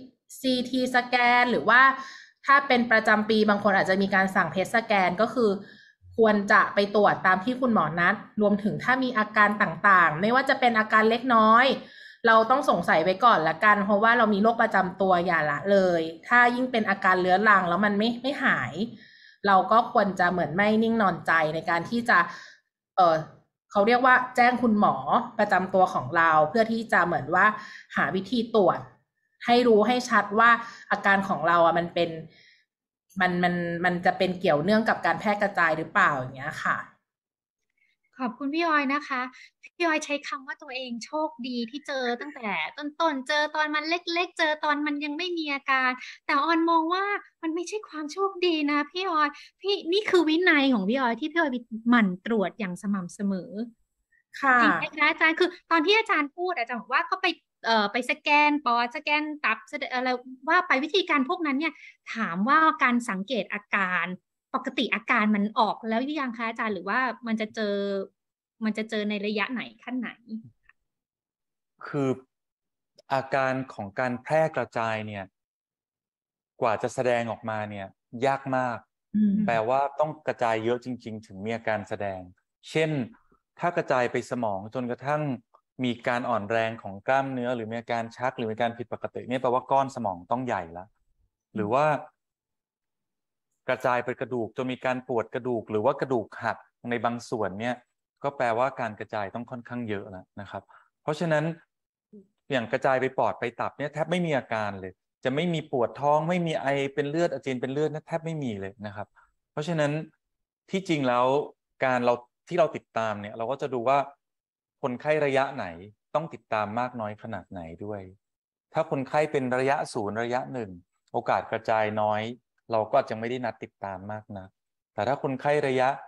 CT สแกนหรือว่าถ้าเป็นประจำปีบางคนอาจจะมีการสั่งเพทสแกนก็คือควรจะไปตรวจตามที่คุณหมอนัดรวมถึงถ้ามีอาการต่างๆไม่ว่าจะเป็นอาการเล็กน้อยเราต้องสงสัยไว้ก่อนละกันเพราะว่าเรามีโรคประจำตัวอย่าละเลยถ้ายิ่งเป็นอาการเรื้อรังแล้วมันไม่หายเราก็ควรจะเหมือนไม่นิ่งนอนใจในการที่จะเขาเรียกว่าแจ้งคุณหมอประจำตัวของเราเพื่อที่จะเหมือนว่าหาวิธีตรวจให้รู้ให้ชัดว่าอาการของเรามันเป็นมันจะเป็นเกี่ยวเนื่องกับการแพร่กระจายหรือเปล่าอย่างเงี้ยค่ะขอบคุณพี่ออยนะคะพี่ออยใช้คำว่าตัวเองโชคดีที่เจอตั้งแต่ต้นเจอตอนมันเล็กๆเจอตอนมันยังไม่มีอาการแต่ออนมองว่ามันไม่ใช่ความโชคดีนะพี่ออยนี่คือวินัยของพี่ออยที่พี่ออยหมั่นตรวจอย่างสม่ำเสมอค่ะจริงไหมคะอาจารย์คือตอนที่อาจารย์พูดอาจารย์บอกว่าก็ไปสแกนปอดสแกนตับอะไรว่าไปวิธีการพวกนั้นเนี่ยถามว่าการสังเกตอาการปกติอาการมันออกแล้วหรือยังคะอาจารย์หรือว่ามันจะเจอในระยะไหนขั้นไหนคืออาการของการแพร่กระจายเนี่ยกว่าจะแสดงออกมาเนี่ยยากมากแปลว่าต้องกระจายเยอะจริงๆถึงมีอาการแสดงเช่นถ้ากระจายไปสมองจนกระทั่งมีการอ่อนแรงของกล้ามเนื้อหรือมีอาการชักหรือมีการผิดปกติเนี่ยแปลว่าก้อนสมองต้องใหญ่ละหรือว่ากระจายไปกระดูกจนมีการปวดกระดูกหรือว่ากระดูกหักในบางส่วนเนี่ยก็แปลว่าการกระจายต้องค่อนข้างเยอะแล้วนะครับเพราะฉะนั้นอย่างกระจายไปปอดไปตับเนี่ยแทบไม่มีอาการเลยจะไม่มีปวดท้องไม่มีไอเป็นเลือดอาเจียนเป็นเลือดแทบไม่มีเลยนะครับเพราะฉะนั้นที่จริงแล้วการที่เราติดตามเนี่ยเราก็จะดูว่าคนไข้ระยะไหนต้องติดตามมากน้อยขนาดไหนด้วยถ้าคนไข้เป็นระยะ0ระยะ1โอกาสกระจายน้อยเราก็จะไม่ได้นัดติดตามมากนะแต่ถ้าคนไข้ระยะ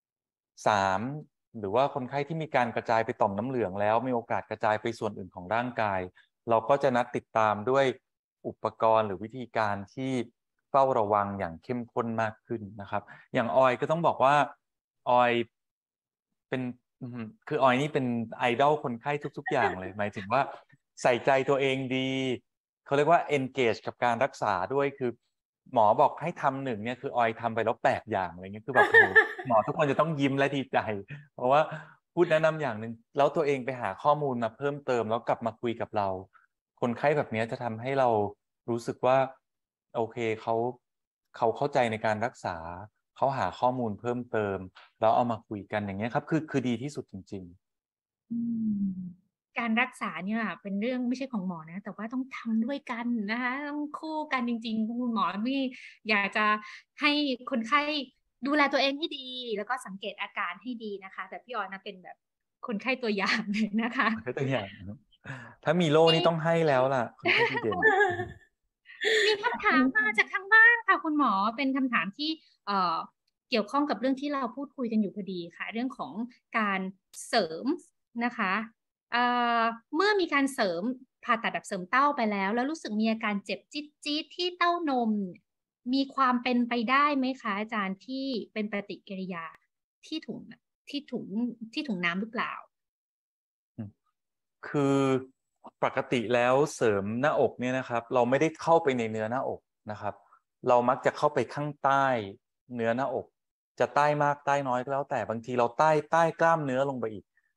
3หรือว่าคนไข้ที่มีการกระจายไปต่อมน้ำเหลืองแล้วมีโอกาสกระจายไปส่วนอื่นของร่างกายเราก็จะนัดติดตามด้วยอุปกรณ์หรือวิธีการที่เฝ้าระวังอย่างเข้มข้นมากขึ้นนะครับอย่างออยก็ต้องบอกว่าออยเป็นคือออยนี่เป็นไอดอลคนไข้ทุกๆอย่างเลยหมายถึงว่าใส่ใจตัวเองดีเขาเรียกว่า engage กับการรักษาด้วยคือหมอบอกให้ทำ1เนี่ยคือออยทำไปแล้ว8อย่างอะไรเงี้ยคือแบบโอ้โหหมอทุกคนจะต้องยิ้มและดีใจเพราะว่าพูดแนะนำอย่างหนึ่งแล้วตัวเองไปหาข้อมูลมาเพิ่มเติมแล้วกลับมาคุยกับเราคนไข้แบบนี้จะทำให้เรารู้สึกว่าโอเคเขาเข้าใจในการรักษาเขาหาข้อมูลเพิ่มเติมแล้วเอามาคุยกันอย่างเงี้ยครับคือดีที่สุดจริงๆการรักษาเนี่ยเป็นเรื่องไม่ใช่ของหมอนะแต่ว่าต้องทำด้วยกันนะคะต้องคู่กันจริงๆคุณหมอไม่อยากจะให้คนไข้ดูแลตัวเองให้ดีแล้วก็สังเกตอาการให้ดีนะคะแต่พี่ออยนะเป็นแบบคนไข้ตัวอย่างเลยนะคะตัวอย่างถ้ามีโล่นี่ต้องให้แล้วล่ะคนไข้ดีเด่นมีคำถามมาจากทางบ้านค่ะคุณหมอเป็นคำถามที่เกี่ยวข้องกับเรื่องที่เราพูดคุยกันอยู่พอดีค่ะเรื่องของการเสริมนะคะเมื่อมีการเสริมผ่าตัดแบบเสริมเต้าไปแล้วรู้สึกมีอาการเจ็บจี๊ดที่เต้านมมีความเป็นไปได้ไหมคะอาจารย์ที่เป็นปฏิกิริยาที่ถุงน้ำหรือเปล่าคือปกติแล้วเสริมหน้าอกเนี่ยนะครับเราไม่ได้เข้าไปในเนื้อหน้าอกนะครับเรามักจะเข้าไปข้างใต้เนื้อหน้าอกจะใต้มากใต้น้อยก็แล้วแต่บางทีเราใต้กล้ามเนื้อลงไปอีก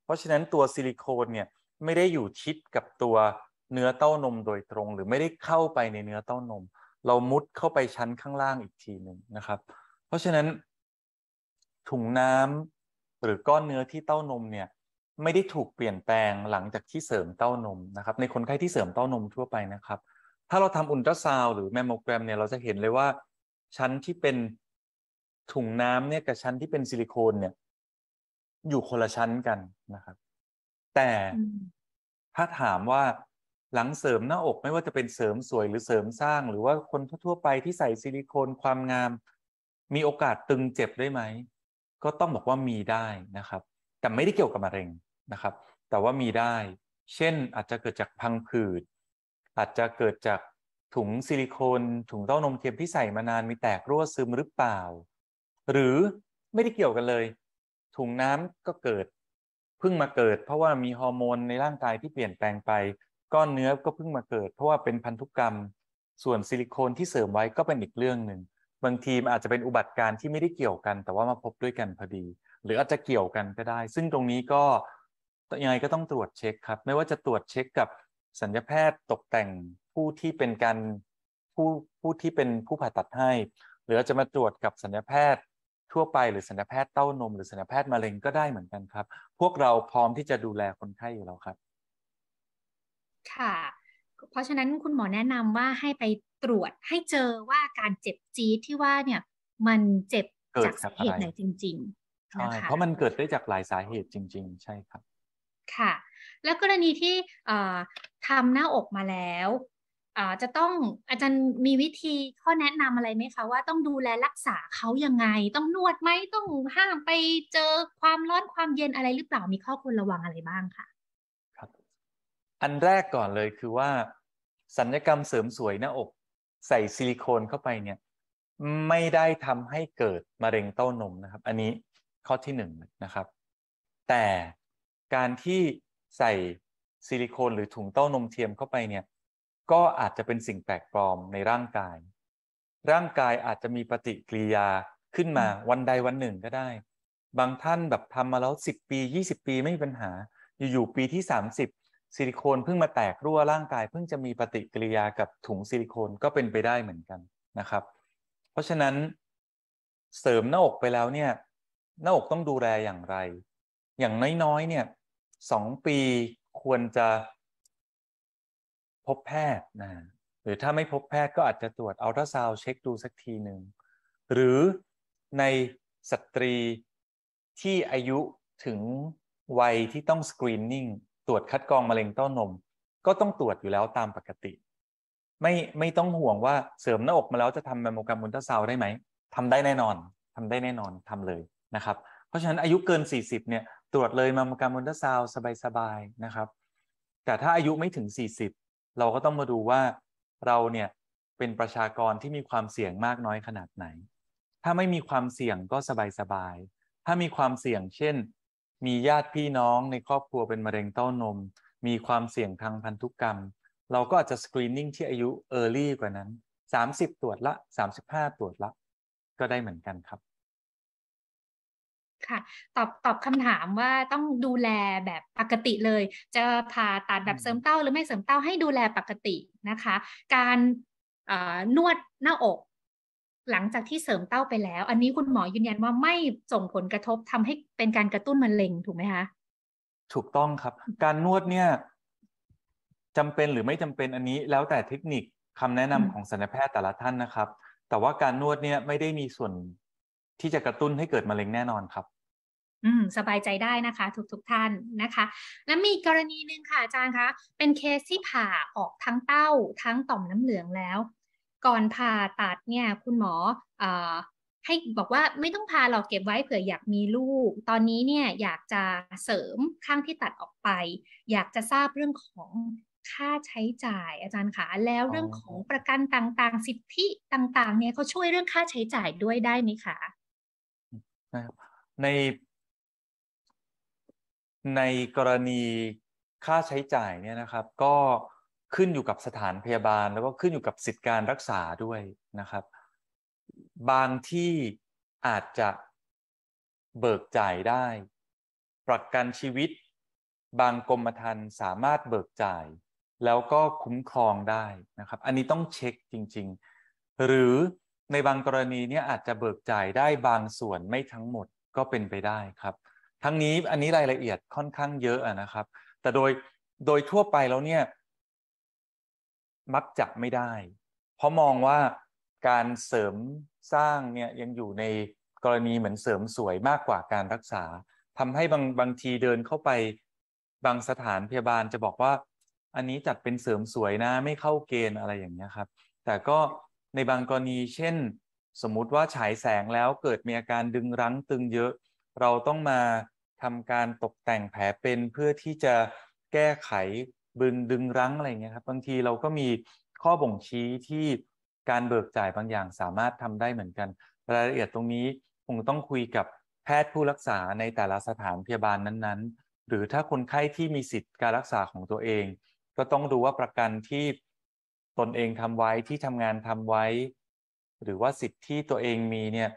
เพราะฉะนั้นตัวซิลิโคนเนี่ยไม่ได้อยู่ชิดกับตัวเนื้อเต้านมโดยตรงหรือไม่ได้เข้าไปในเนื้อเต้านมเรามุดเข้าไปชั้นข้างล่างอีกทีหนึ่งนะครับเพราะฉะนั้นถุงน้ำหรือก้อนเนื้อที่เต้านมเนี่ยไม่ได้ถูกเปลี่ยนแปลงหลังจากที่เสริมเต้านมนะครับในคนไข้ที่เสริมเต้านมทั่วไปนะครับถ้าเราทำอุลตราซาวด์หรือแมมโมแกรมเนี่ยเราจะเห็นเลยว่าชั้นที่เป็นถุงน้ำเนี่ยกับชั้นที่เป็นซิลิโคนเนี่ยอยู่คนละชั้นกันนะครับแต่ถ้าถามว่าหลังเสริมหน้าอกไม่ว่าจะเป็นเสริมสวยหรือเสริมสร้างหรือว่าคนทั่วไปที่ใส่ซิลิโคนความงามมีโอกาสตึงเจ็บได้ไหมก็ต้องบอกว่ามีได้นะครับแต่ไม่ได้เกี่ยวกับมะเร็งนะครับแต่ว่ามีได้เช่นอาจจะเกิดจากพังผืดอาจจะเกิดจากถุงซิลิโคนถุงเต้านมเทียมที่ใส่มานานมีแตกรั่วซึมหรือเปล่าหรือไม่ได้เกี่ยวกันเลยถุงน้ำก็เกิดเพิ่งมาเกิดเพราะว่ามีฮอร์โมนในร่างกายที่เปลี่ยนแปลงไปก้อนเนื้อก็เพิ่งมาเกิดเพราะว่าเป็นพันธุกรรมส่วนซิลิโคนที่เสริมไว้ก็เป็นอีกเรื่องหนึ่งบางทีมันอาจจะเป็นอุบัติการณ์ที่ไม่ได้เกี่ยวกันแต่ว่ามาพบด้วยกันพอดีหรืออาจจะเกี่ยวกันก็ได้ซึ่งตรงนี้ก็ยังไงก็ต้องตรวจเช็คครับไม่ว่าจะตรวจเช็คกับศัลยแพทย์ตกแต่งผู้ที่เป็นการผู้ที่เป็นผู้ผ่าตัดให้หรือจะมาตรวจกับศัลยแพทย์ทั่วไปหรือศัลยแพทย์เต้านมหรือศัลยแพทย์มะเร็งก็ได้เหมือนกันครับพวกเราพร้อมที่จะดูแลคนไข้อยู่แล้วครับค่ะเพราะฉะนั้นคุณหมอแนะนำว่าให้ไปตรวจให้เจอว่าการเจ็บจี๊ดที่ว่าเนี่ยมันเจ็บจากสาเหตุไหนจริงๆใช่นะคะเพราะมันเกิดได้จากหลายสาเหตุจริงๆใช่ครับค่ะแล้วกรณีที่ทำหน้าอกมาแล้วจะต้องอาจารย์มีวิธีข้อแนะนำอะไรไหมคะว่าต้องดูแลรักษาเขายังไงต้องนวดไหมต้องห้ามไปเจอความร้อนความเย็นอะไรหรือเปล่ามีข้อควรระวังอะไรบ้างคะครับอันแรกก่อนเลยคือว่าศัลยกรรมเสริมสวยหน้าอกใส่ซิลิโคนเข้าไปเนี่ยไม่ได้ทำให้เกิดมะเร็งเต้านมนะครับอันนี้ข้อที่หนึ่งนะครับแต่การที่ใส่ซิลิโคนหรือถุงเต้านมเทียมเข้าไปเนี่ยก็อาจจะเป็นสิ่งแปลกปลอมในร่างกายอาจจะมีปฏิกิริยาขึ้นมาวันใดวันหนึ่งก็ได้บางท่านแบบทำมาแล้ว10 ปี20 ปีไม่มีปัญหาอยู่ๆปีที่30ซิลิโคนเพิ่งมาแตกรั่วร่างกายเพิ่งจะมีปฏิกิริยากับถุงซิลิโคนก็เป็นไปได้เหมือนกันนะครับเพราะฉะนั้นเสริมหน้าอกไปแล้วเนี่ยหน้าอกต้องดูแลอย่างไรอย่างน้อยๆเนี่ย2 ปีควรจะพบแพทย์นะหรือถ้าไม่พบแพทย์ก็อาจจะตรวจอัลตราซาวด์เช็คดูสักทีหนึ่งหรือในสตรีที่อายุถึงวัยที่ต้องสกรีนนิ่งตรวจคัดกรองมะเร็งเต้านมก็ต้องตรวจอยู่แล้วตามปกติไม่ต้องห่วงว่าเสริมหน้าอกมาแล้วจะทำแมมโมแกรมอุลตราซาวด์ได้ไหมทำได้แน่นอนทำเลยนะครับเพราะฉะนั้นอายุเกิน40เนี่ยตรวจเลยแมมโมแกรมอุลตราซาวด์สบายๆนะครับแต่ถ้าอายุไม่ถึง40เราก็ต้องมาดูว่าเราเนี่ยเป็นประชากรที่มีความเสี่ยงมากน้อยขนาดไหนถ้าไม่มีความเสี่ยงก็สบายๆถ้ามีความเสี่ยงเช่นมีญาติพี่น้องในครอบครัวเป็นมะเร็งเต้านมมีความเสี่ยงทางพันธุกรรมเราก็อาจจะสกรีนนิ่งที่อายุเออร์ลี่กว่านั้น30ตรวจละ35ตรวจละก็ได้เหมือนกันครับค่ะตอบคำถามว่าต้องดูแลแบบปกติเลยจะผ่าตัดแบบเสริมเต้าหรือไม่เสริมเต้าให้ดูแลปกตินะคะการนวดหน้าอกหลังจากที่เสริมเต้าไปแล้วอันนี้คุณหมอยืนยันว่าไม่ส่งผลกระทบทำให้เป็นการกระตุ้นมะเร็งถูกไหมคะถูกต้องครับการนวดเนี่ยจำเป็นหรือไม่จำเป็นอันนี้แล้วแต่เทคนิคคำแนะนำของศัลยแพทย์แต่ละท่านนะครับแต่ว่าการนวดเนี่ยไม่ได้มีส่วนที่จะกระตุ้นให้เกิดมะเร็งแน่นอนครับสบายใจได้นะคะทุกท่านนะคะแล้วมีกรณีหนึ่งค่ะอาจารย์คะเป็นเคสที่ผ่าออกทั้งเต้าทั้งต่อมน้ำเหลืองแล้วก่อนผ่าตัดเนี่ยคุณหมอให้บอกว่าไม่ต้องผ่าหรอกเก็บไว้เผื่ออยากมีลูกตอนนี้เนี่ยอยากจะเสริมข้างที่ตัดออกไปอยากจะทราบเรื่องของค่าใช้จ่ายอาจารย์คะแล้วเรื่องของประกันต่างๆสิทธิต่างๆเนี่ยเขาช่วยเรื่องค่าใช้จ่ายด้วยได้ไหมคะในกรณีค่าใช้จ่ายเนี่ยนะครับก็ขึ้นอยู่กับสถานพยาบาลแล้วก็ขึ้นอยู่กับสิทธิการรักษาด้วยนะครับบางที่อาจจะเบิกจ่ายได้ประกันชีวิตบางกรมธรรม์สามารถเบิกจ่ายแล้วก็คุ้มครองได้นะครับอันนี้ต้องเช็คจริงๆหรือในบางกรณีเนี่ยอาจจะเบิกจ่ายได้บางส่วนไม่ทั้งหมดก็เป็นไปได้ครับทั้งนี้อันนี้รายละเอียดค่อนข้างเยอะนะครับแต่โดยทั่วไปแล้วเนี่ยมักจะไม่ได้เพราะมองว่าการเสริมสร้างเนี่ยยังอยู่ในกรณีเหมือนเสริมสวยมากกว่าการรักษาทำให้บางทีเดินเข้าไปบางสถานพยาบาลจะบอกว่าอันนี้จัดเป็นเสริมสวยนะไม่เข้าเกณฑ์อะไรอย่างเงี้ยครับแต่ก็ในบางกรณีเช่นสมมุติว่าฉายแสงแล้วเกิดมีอาการดึงรั้งตึงเยอะเราต้องมาทำการตกแต่งแผลเป็นเพื่อที่จะแก้ไขดึงรั้งอะไรอย่างเงี้ยครับบางทีเราก็มีข้อบ่งชี้ที่การเบิกจ่ายบางอย่างสามารถทำได้เหมือนกันรายละเอียดตรงนี้คงต้องคุยกับแพทย์ผู้รักษาในแต่ละสถานพยาบาลนั้นๆหรือถ้าคนไข้ที่มีสิทธิ์การรักษาของตัวเองก็ต้องดูว่าประกันที่ตนเองทำไว้ที่ทำงานทำไว้หรือว่าสิทธิ์ที่ตัวเองมีเนี่ย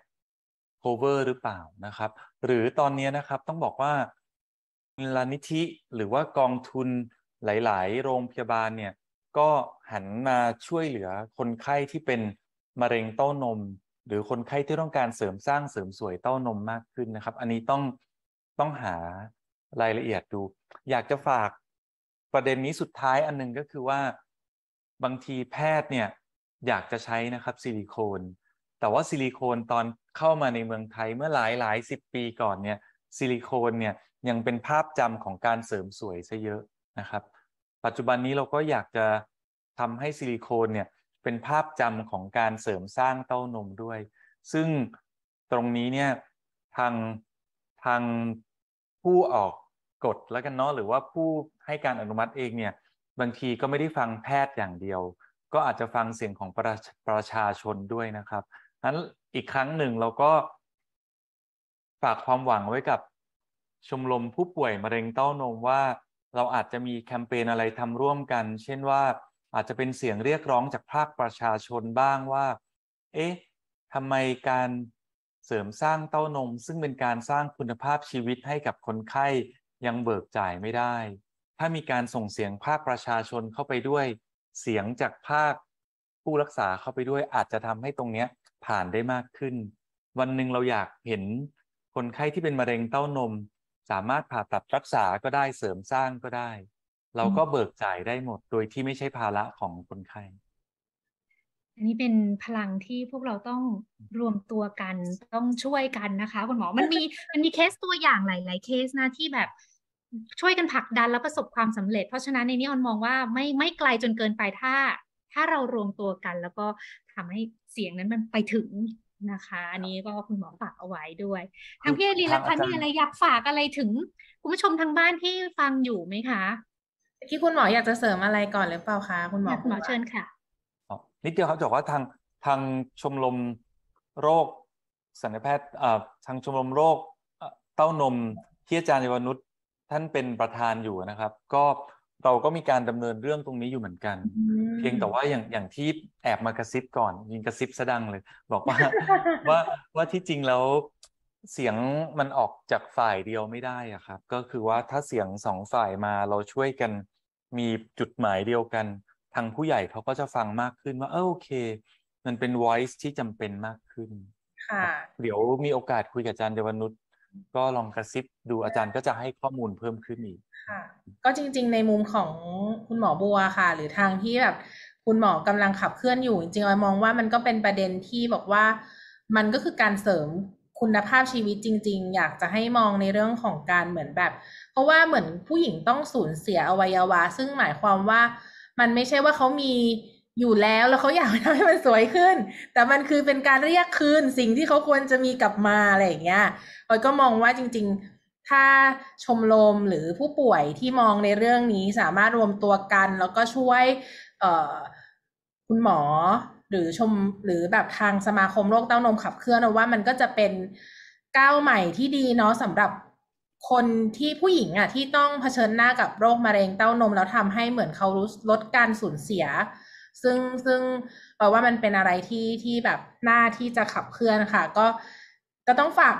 cover หรือเปล่านะครับหรือตอนนี้นะครับต้องบอกว่ามูลนิธิหรือว่ากองทุนหลายๆโรงพยาบาลเนี่ยก็หันมาช่วยเหลือคนไข้ที่เป็นมะเร็งเต้านมหรือคนไข้ที่ต้องการเสริมสร้างเสริมสวยเต้านมมากขึ้นนะครับอันนี้ต้องหารายละเอียดดูอยากจะฝากประเด็นนี้สุดท้ายอันนึงก็คือว่าบางทีแพทย์เนี่ยอยากจะใช้นะครับซิลิโคนแต่ว่าซิลิโคนตอนเข้ามาในเมืองไทยเมื่อหลายสิบปีก่อนเนี่ยซิลิโคนเนี่ยยังเป็นภาพจำของการเสริมสวยซะเยอะนะครับปัจจุบันนี้เราก็อยากจะทำให้ซิลิโคนเนี่ยเป็นภาพจำของการเสริมสร้างเต้านมด้วยซึ่งตรงนี้เนี่ยทางผู้ออกกฎแล้วกันเนาะหรือว่าผู้ให้การอนุมัติเองเนี่ยบางทีก็ไม่ได้ฟังแพทย์อย่างเดียวก็อาจจะฟังเสียงของประชาชนด้วยนะครับนั้นอีกครั้งหนึ่งเราก็ฝากความหวังไว้กับชมรมผู้ป่วยมะเร็งเต้านมว่าเราอาจจะมีแคมเปญอะไรทำร่วมกันเช่นว่าอาจจะเป็นเสียงเรียกร้องจากภาคประชาชนบ้างว่าเอ๊ะทำไมการเสริมสร้างเต้านมซึ่งเป็นการสร้างคุณภาพชีวิตให้กับคนไข้ยังเบิกจ่ายไม่ได้ถ้ามีการส่งเสียงภาคประชาชนเข้าไปด้วยเสียงจากภาคผู้รักษาเข้าไปด้วยอาจจะทำให้ตรงนี้ผ่านได้มากขึ้นวันหนึ่งเราอยากเห็นคนไข้ที่เป็นมะเร็งเต้านมสามารถผ่าตัดรักษาก็ได้เสริมสร้างก็ได้เราก็เบิกจ่ายได้หมดโดยที่ไม่ใช่ภาระของคนไข้อันนี้เป็นพลังที่พวกเราต้องรวมตัวกันต้องช่วยกันนะคะคุณหมอมันมีเคสตัวอย่างหลายๆเคสนะที่แบบช่วยกันผลักดันแล้วประสบความสำเร็จเพราะฉะนั้นในนี้ออนมองว่าไม่ไกลจนเกินไปถ้าเรารวมตัวกันแล้วก็ทำให้เสียงนั้นมันไปถึงนะคะอันนี้ก็คุณหมอฝากเอาไว้ด้วยทางพี่ไอรีนล่ะคะมีอะไรอยากฝากอะไรถึงคุณผู้ชมทางบ้านที่ฟังอยู่ไหมคะที่คุณหมออยากจะเสริมอะไรก่อนหรือเปล่าคะคุณหมอเชิญค่ะนิดเดียวครับจะบอกว่าทางชมรมโรคศัลยแพทย์ทางชมรมโรคเต้านมที่อาจารย์เยาวนุชท่านเป็นประธานอยู่นะครับก็เราก็มีการดำเนินเรื่องตรงนี้อยู่เหมือนกันเพียงแต่ว่าอย่างที่แอบมากระซิบก่อนยิงกระซิบซะดังเลยบอกว่าที่จริงแล้วเสียงมันออกจากฝ่ายเดียวไม่ได้อะครับก็คือว่าถ้าเสียงสองฝ่ายมาเราช่วยกันมีจุดหมายเดียวกันทางผู้ใหญ่เขาก็จะฟังมากขึ้นว่าโอเคมันเป็น voice ที่จำเป็นมากขึ้นค่ะเดี๋ยวมีโอกาสคุยกับอาจารย์เดวนุชก็ลองกระซิบดูอาจารย์ก็จะให้ข้อมูลเพิ่มขึ้นอีกค่ะก็จริงๆในมุมของคุณหมอบัวค่ะหรือทางที่แบบคุณหมอกำลังขับเคลื่อนอยู่จริงๆออยมองว่ามันก็เป็นประเด็นที่บอกว่ามันก็คือการเสริมคุณภาพชีวิตจริงๆอยากจะให้มองในเรื่องของการเหมือนแบบเพราะว่าเหมือนผู้หญิงต้องสูญเสียอวัยวะซึ่งหมายความว่ามันไม่ใช่ว่าเขามีอยู่แล้วเขาอยากทำให้มันสวยขึ้นแต่มันคือเป็นการเรียกคืนสิ่งที่เขาควรจะมีกลับมาอะไรอย่างเงี้ยออยก็มองว่าจริงๆถ้าชมรมหรือผู้ป่วยที่มองในเรื่องนี้สามารถรวมตัวกันแล้วก็ช่วยคุณหมอหรือแบบทางสมาคมโรคเต้านมขับเคลื่อนว่ามันก็จะเป็นก้าวใหม่ที่ดีเนาะสำหรับคนที่ผู้หญิงอ่ะที่ต้องเผชิญหน้ากับโรคมะเร็งเต้านมแล้วทำให้เหมือนเขาลดการสูญเสียซึ่งแปลว่ามันเป็นอะไรที่แบบน่าที่จะขับเคลื่อนค่ะก็ต้องฝาก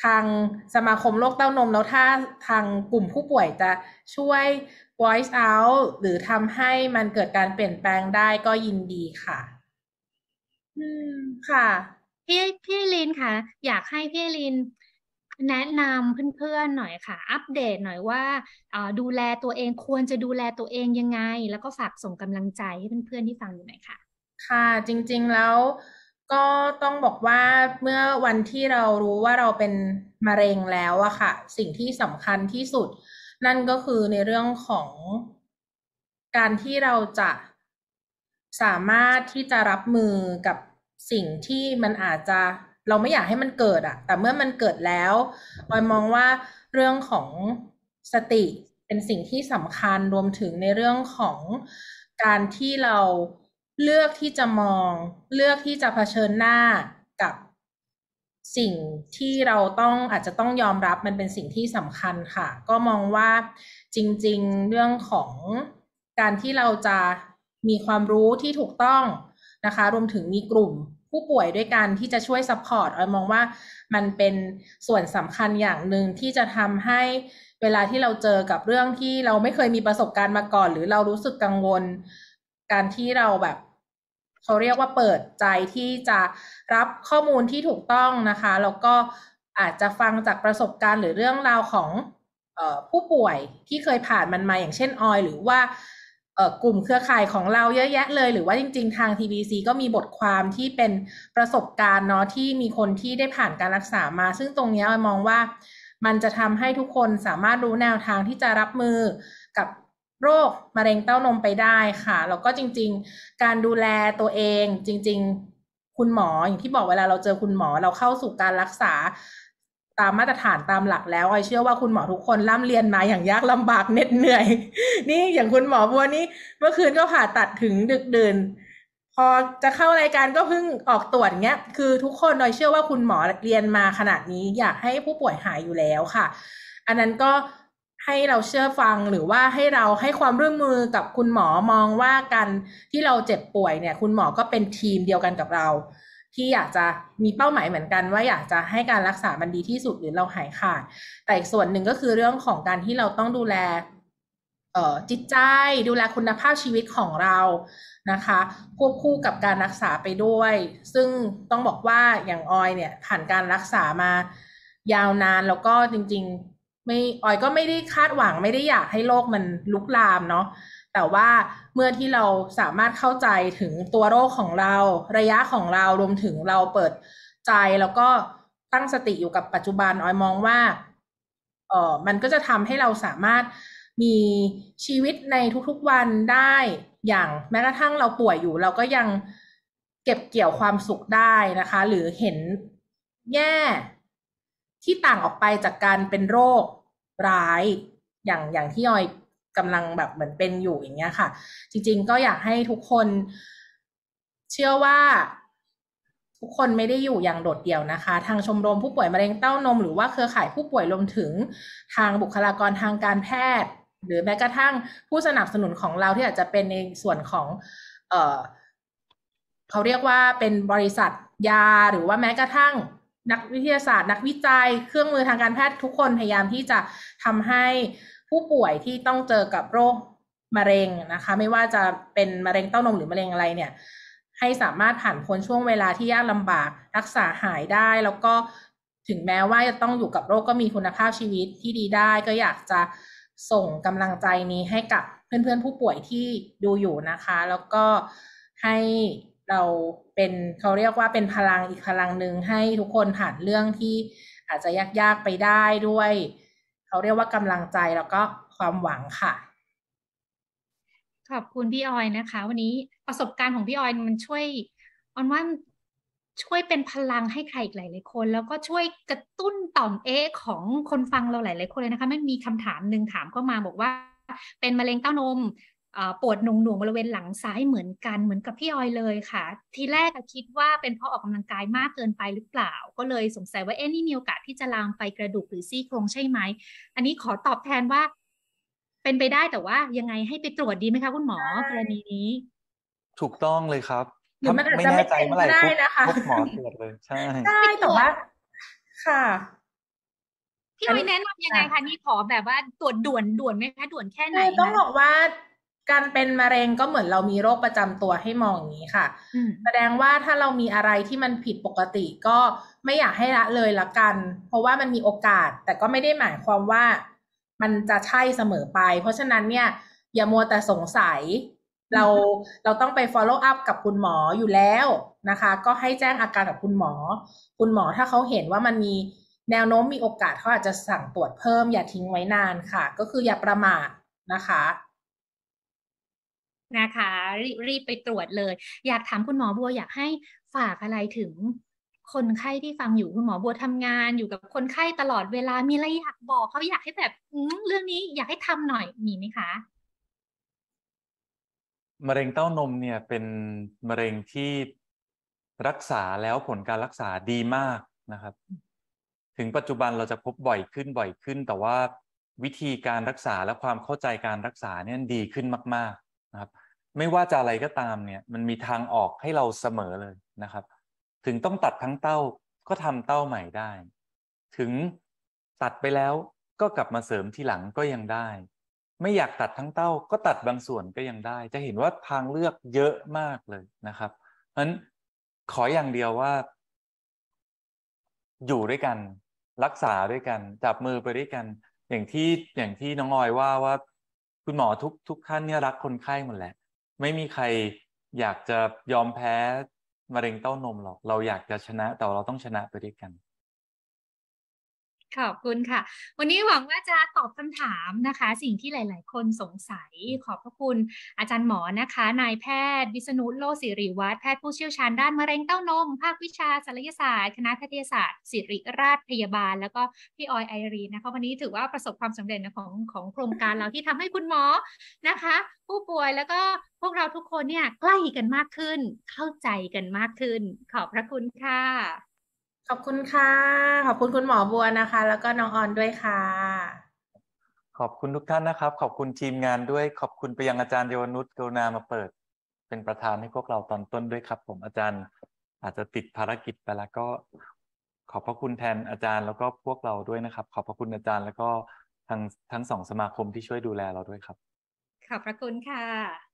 ทางสมาคมโรคเต้านมแล้วถ้าทางกลุ่มผู้ป่วยจะช่วย voice out หรือทำให้มันเกิดการเปลี่ยนแปลงได้ก็ยินดีค่ะค่ะพี่ลินค่ะอยากให้พี่ลินแนะนำเพื่อนๆหน่อยค่ะอัปเดตหน่อยว่าดูแลตัวเองควรจะดูแลตัวเองยังไงแล้วก็ฝากส่งกำลังใจให้เพื่อนๆที่ฟังอยู่หน่อยค่ะค่ะจริงๆแล้วก็ต้องบอกว่าเมื่อวันที่เรารู้ว่าเราเป็นมะเร็งแล้วอะค่ะสิ่งที่สำคัญที่สุดนั่นก็คือในเรื่องของการที่เราจะสามารถที่จะรับมือกับสิ่งที่มันอาจจะเราไม่อยากให้มันเกิดอะแต่เมื่อมันเกิดแล้วออยมองว่าเรื่องของสติเป็นสิ่งที่สำคัญรวมถึงในเรื่องของการที่เราเลือกที่จะมองเลือกที่จะเผชิญหน้ากับสิ่งที่เราอาจจะต้องยอมรับมันเป็นสิ่งที่สำคัญค่ะก็มองว่าจริงๆเรื่องของการที่เราจะมีความรู้ที่ถูกต้องนะคะรวมถึงมีกลุ่มผู้ป่วยด้วยกันที่จะช่วยซัพพอร์ตออยมองว่ามันเป็นส่วนสำคัญอย่างหนึ่งที่จะทำให้เวลาที่เราเจอกับเรื่องที่เราไม่เคยมีประสบการณ์มาก่อนหรือเรารู้สึกกังวลการที่เราแบบเขาเรียกว่าเปิดใจที่จะรับข้อมูลที่ถูกต้องนะคะแล้วก็อาจจะฟังจากประสบการณ์หรือเรื่องราวของผู้ป่วยที่เคยผ่านมันมาอย่างเช่นออยหรือว่ากลุ่มเครือข่ายของเราเยอะแยะเลยหรือว่าจริงๆทาง TBC ก็มีบทความที่เป็นประสบการณ์เนาะที่มีคนที่ได้ผ่านการรักษามาซึ่งตรงนี้ออยมองว่ามันจะทำให้ทุกคนสามารถรู้แนวทางที่จะรับมือกับโรคมะเร็งเต้านมไปได้ค่ะแล้วก็จริงๆการดูแลตัวเองจริงๆคุณหมออย่างที่บอกเวลาเราเจอคุณหมอเราเข้าสู่การรักษาตามมาตรฐานตามหลักแล้วออยเชื่อว่าคุณหมอทุกคนร่ำเรียนมาอย่างยากลำบากเหน็ดเหนื่อยนี่อย่างคุณหมอบัวนี่เมื่อคืนก็ผ่าตัดถึงดึกดื่นพอจะเข้ารายการก็เพิ่งออกตรวจเงี้ยคือทุกคนออยเชื่อว่าคุณหมอเรียนมาขนาดนี้อยากให้ผู้ป่วยหายอยู่แล้วค่ะอันนั้นก็ให้เราเชื่อฟังหรือว่าให้เราให้ความร่วมมือกับคุณหมอมองว่าการที่เราเจ็บป่วยเนี่ยคุณหมอก็เป็นทีมเดียวกันกับเราที่อยากจะมีเป้าหมายเหมือนกันว่าอยากจะให้การรักษามันดีที่สุดหรือเราหายขาดแต่อีกส่วนหนึ่งก็คือเรื่องของการที่เราต้องดูแลจิตใจดูแลคุณภาพชีวิตของเรานะคะควบคู่กับการรักษาไปด้วยซึ่งต้องบอกว่าอย่างออยเนี่ยผ่านการรักษามายาวนานแล้วก็จริงๆออยก็ไม่ได้คาดหวังไม่ได้อยากให้โรคมันลุกลามเนาะแต่ว่าเมื่อที่เราสามารถเข้าใจถึงตัวโรคของเราระยะของเรารวมถึงเราเปิดใจแล้วก็ตั้งสติอยู่กับปัจจุบันออยมองว่ามันก็จะทำให้เราสามารถมีชีวิตในทุกๆวันได้อย่างแม้กระทั่งเราป่วยอยู่เราก็ยังเก็บเกี่ยวความสุขได้นะคะหรือเห็นแง่ที่ต่างออกไปจากการเป็นโรคร้ายอย่างที่ออยกำลังแบบเหมือนเป็นอยู่อย่างเงี้ยค่ะจริงๆก็อยากให้ทุกคนเชื่อว่าทุกคนไม่ได้อยู่อย่างโดดเดี่ยวนะคะทางชมรมผู้ป่วยมะเร็งเต้านมหรือว่าเครือข่ายผู้ป่วยรวมถึงทางบุคลากรทางการแพทย์หรือแม้กระทั่งผู้สนับสนุนของเราที่อาจจะเป็นในส่วนของเขาเรียกว่าเป็นบริษัทยาหรือว่าแม้กระทั่งนักวิทยาศาสตร์นักวิจัยเครื่องมือทางการแพทย์ทุกคนพยายามที่จะทำให้ผู้ป่วยที่ต้องเจอกับโรคมะเร็งนะคะไม่ว่าจะเป็นมะเร็งเต้านมหรือมะเร็งอะไรเนี่ยให้สามารถผ่านพ้นช่วงเวลาที่ยากลำบากรักษาหายได้แล้วก็ถึงแม้ว่าจะต้องอยู่กับโรคก็มีคุณภาพชีวิตที่ดีได้ก็อยากจะส่งกำลังใจนี้ให้กับเพื่อนๆผู้ป่วยที่ดูอยู่นะคะแล้วก็ให้เราเป็นเขาเรียกว่าเป็นพลังอีกพลังหนึ่งให้ทุกคนผ่านเรื่องที่อาจจะยากๆไปได้ด้วยเขาเรียกว่ากำลังใจแล้วก็ความหวังค่ะขอบคุณพี่ออยนะคะวันนี้ประสบการณ์ของพี่ออยมันช่วยออนว่าช่วยเป็นพลังให้ใครอีกหลายๆคนแล้วก็ช่วยกระตุ้นต่อมของคนฟังเราหลายๆคนเลยนะคะไม่มีคำถามหนึ่งถามเข้ามาบอกว่าเป็นมะเร็งเต้านมปวดหน่วงๆบริเวณหลังซ้ายเหมือนกันเหมือนกับพี่ออยเลยค่ะทีแรกคิดว่าเป็นเพราะออกกำลังกายมากเกินไปหรือเปล่าก็เลยสงสัยว่านี่มีโอกาสที่จะลามไปกระดูกหรือซี่โครงใช่ไหมอันนี้ขอตอบแทนว่าเป็นไปได้แต่ว่ายังไงให้ไปตรวจดีไหมคะคุณหมอกรณีนี้ถูกต้องเลยครับหรือมันอาจไม่จะแน่ไม่ใจเป็นเมื่อไหร่ได้ปุ๊บนะคะพบหมอตรวจเลยใช่ได้แต่ว่าค่ะพี่อ้อยแนะนำยังไงคะนี่ขอแบบว่าตรวจด่วนไหมคะด่วนแค่ไหนต้องบอกว่าการเป็นมะเร็งก็เหมือนเรามีโรคประจำตัวให้มองอย่างนี้ค่ะแสดงว่าถ้าเรามีอะไรที่มันผิดปกติก็ไม่อยากให้ละเลยละกันเพราะว่ามันมีโอกาสแต่ก็ไม่ได้หมายความว่ามันจะใช่เสมอไปเพราะฉะนั้นเนี่ยอย่ามัวแต่สงสัยเราต้องไป follow up กับคุณหมออยู่แล้วนะคะก็ให้แจ้งอาการกับคุณหมอถ้าเขาเห็นว่ามันมีแนวโน้มมีโอกาสเขาอาจจะสั่งตรวจเพิ่มอย่าทิ้งไว้นานค่ะก็คืออย่าประมาทนะคะรีบไปตรวจเลยอยากถามคุณหมอบัวอยากให้ฝากอะไรถึงคนไข้ที่ฟังอยู่คุณหมอบัวทำงานอยู่กับคนไข้ตลอดเวลามีอะไรอยากบอกเขาอยากให้แบบเรื่องนี้อยากให้ทำหน่อยมีไหมคะมะเร็งเต้านมเนี่ยเป็นมะเร็งที่รักษาแล้วผลการรักษาดีมากนะครับถึงปัจจุบันเราจะพบบ่อยขึ้นแต่ว่าวิธีการรักษาและความเข้าใจการรักษาเนี่ยดีขึ้นมากๆนะครับไม่ว่าจะอะไรก็ตามเนี่ยมันมีทางออกให้เราเสมอเลยนะครับถึงต้องตัดทั้งเต้าก็ทำเต้าใหม่ได้ถึงตัดไปแล้วก็กลับมาเสริมทีหลังก็ยังได้ไม่อยากตัดทั้งเต้าก็ตัดบางส่วนก็ยังได้จะเห็นว่าทางเลือกเยอะมากเลยนะครับเพราะฉะนั้นขออย่างเดียวว่าอยู่ด้วยกันรักษาด้วยกันจับมือไปด้วยกันอย่างที่น้องออยว่าคุณหมอทุกท่านเนี่ยรักคนไข้หมดแหละไม่มีใครอยากจะยอมแพ้มะเร็งเต้านมหรอกเราอยากจะชนะแต่เราต้องชนะไปด้วยกันขอบคุณค่ะวันนี้หวังว่าจะตอบคำถามนะคะสิ่งที่หลายๆคนสงสัยขอบพระคุณอาจารย์หมอนะคะนายแพทย์วิษณุโลศิริวัฒน์แพทย์ผู้เชี่ยวชาญด้านมะเร็งเต้านมภาควิชาศัลยศาสตร์คณะแพทยศาสตร์ศิริราชพยาบาลแล้วก็พี่ออยไอรีนนะคะวันนี้ถือว่าประสบความสำเร็จของโครงการเราที่ทำให้คุณหมอนะคะผู้ป่วยแล้วก็พวกเราทุกคนเนี่ยใกล้กันมากขึ้นเข้าใจกันมากขึ้นขอบพระคุณค่ะขอบคุณค่ะขอบคุณคุณหมอบัวนะคะแล้วก็น้องออนด้วยค่ะขอบคุณทุกท่านนะครับขอบคุณทีมงานด้วยขอบคุณไปยังอาจารย์เยาวนุชกรุณามาเปิดเป็นประธานให้พวกเราตอนต้นด้วยครับผมอาจารย์อาจจะติดภารกิจไปแล้วก็ขอบพระคุณแทนอาจารย์แล้วก็พวกเราด้วยนะครับขอบพระคุณอาจารย์แล้วก็ทั้ง2สมาคมที่ช่วยดูแลเราด้วยครับขอบพระคุณค่ะ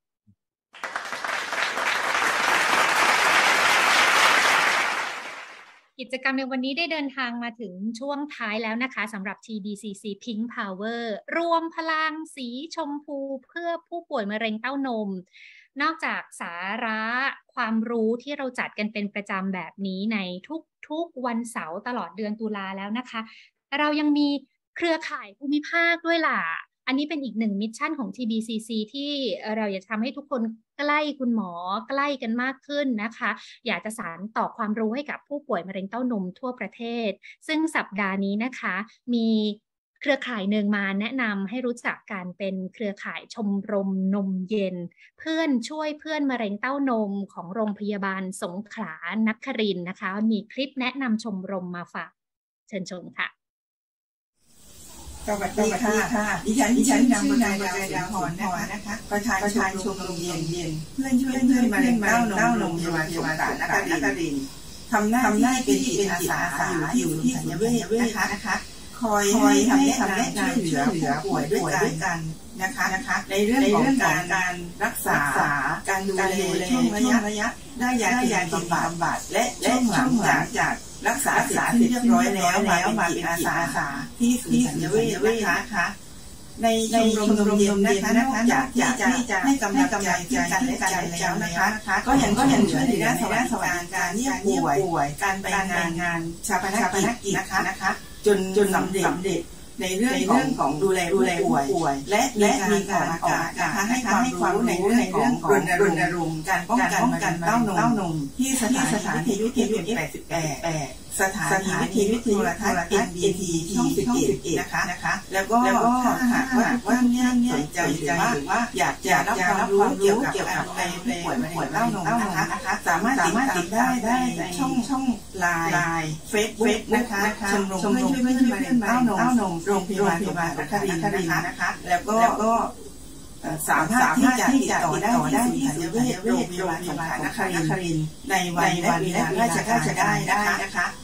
กิจกรรมในวันนี้ได้เดินทางมาถึงช่วงท้ายแล้วนะคะสำหรับ TBCC Pink Power รวมพลังสีชมพูเพื่อผู้ป่วยมะเร็งเต้านมนอกจากสาระความรู้ที่เราจัดกันเป็นประจำแบบนี้ในทุกวันเสาร์ตลอดเดือนตุลาแล้วนะคะเรายังมีเครือข่ายภูมิภาคด้วยล่ะอันนี้เป็นอีกหนึ่งมิชชั่นของ TBCC ที่เราอยากทำให้ทุกคนใกล้คุณหมอใกล้กันมากขึ้นนะคะอยากจะสานต่อความรู้ให้กับผู้ป่วยมะเร็งเต้านมทั่วประเทศซึ่งสัปดาห์นี้นะคะมีเครือข่ายหนึ่งมาแนะนำให้รู้จักกันเป็นเครือข่ายชมรมนมเย็นเพื่อนช่วยเพื่อนมะเร็งเต้านมของโรงพยาบาลสงขลานครินทร์นะคะมีคลิปแนะนำชมรมมาฝากเชิญชมค่ะสวัสดีค่ะดิฉันนางบุญใจดาวพรนะคะประธานชมรมเย็นเพื่อนช่วยเพื่อนมะเร็งเต้านมโรงพยาบาลสงขลานครินทร์ทำหน้าที่เป็นจิตอาสาอยู่ที่สัญญเวชนะคะคอยให้คำแนะนำช่วยเหลือผู้ป่วยด้วยกันนะคะในเรื่องของการรักษาการดูแลช่วงระยะได้ยาจิตบำบัดและช่วงหลังจากรักษาเสร็จเรียบร้อยแล้วมาเป็นจิตอาสาที่สัญญเวชนะคะในชมรมเย็นนะคะนอกจากที่จะให้กำลังใจกันและกันแล้วนะคะก็ยังช่วยในด้านสวัสดิการเยี่ยมป่วยการไปงานชาปนกิจนะคะจนสำเร็จในเรื่องของดูแลผู้ป่วยและมีการออกอากาศให้ความรู้ในเรื่องของรณรงค์การป้องกันเต้านมที่สถานีวิทยุ 88 สถานีวิทยุโทรทัศน์ NBT ช่อง11นะคะแล้วก็ถ้าหากว่าเนี่ยสนใจหรือว่าอยากจะรับความรู้เกี่ยวกับผู้ป่วยมะเร็งเต้านมนะคะสามารถติดตามได้ในช่องไลน์เฟซบุ๊กนะคะชมรมช่วยเพื่อนมะเร็งเต้านมโรงพยาบาลสงขลานครินทร์นะคะแล้วก็สามารถที่จะติดต่อได้ที่สัญญเวชโรงพยาบาลสงขลานครินทร์ในวันและเวลาราชการได้นะคะ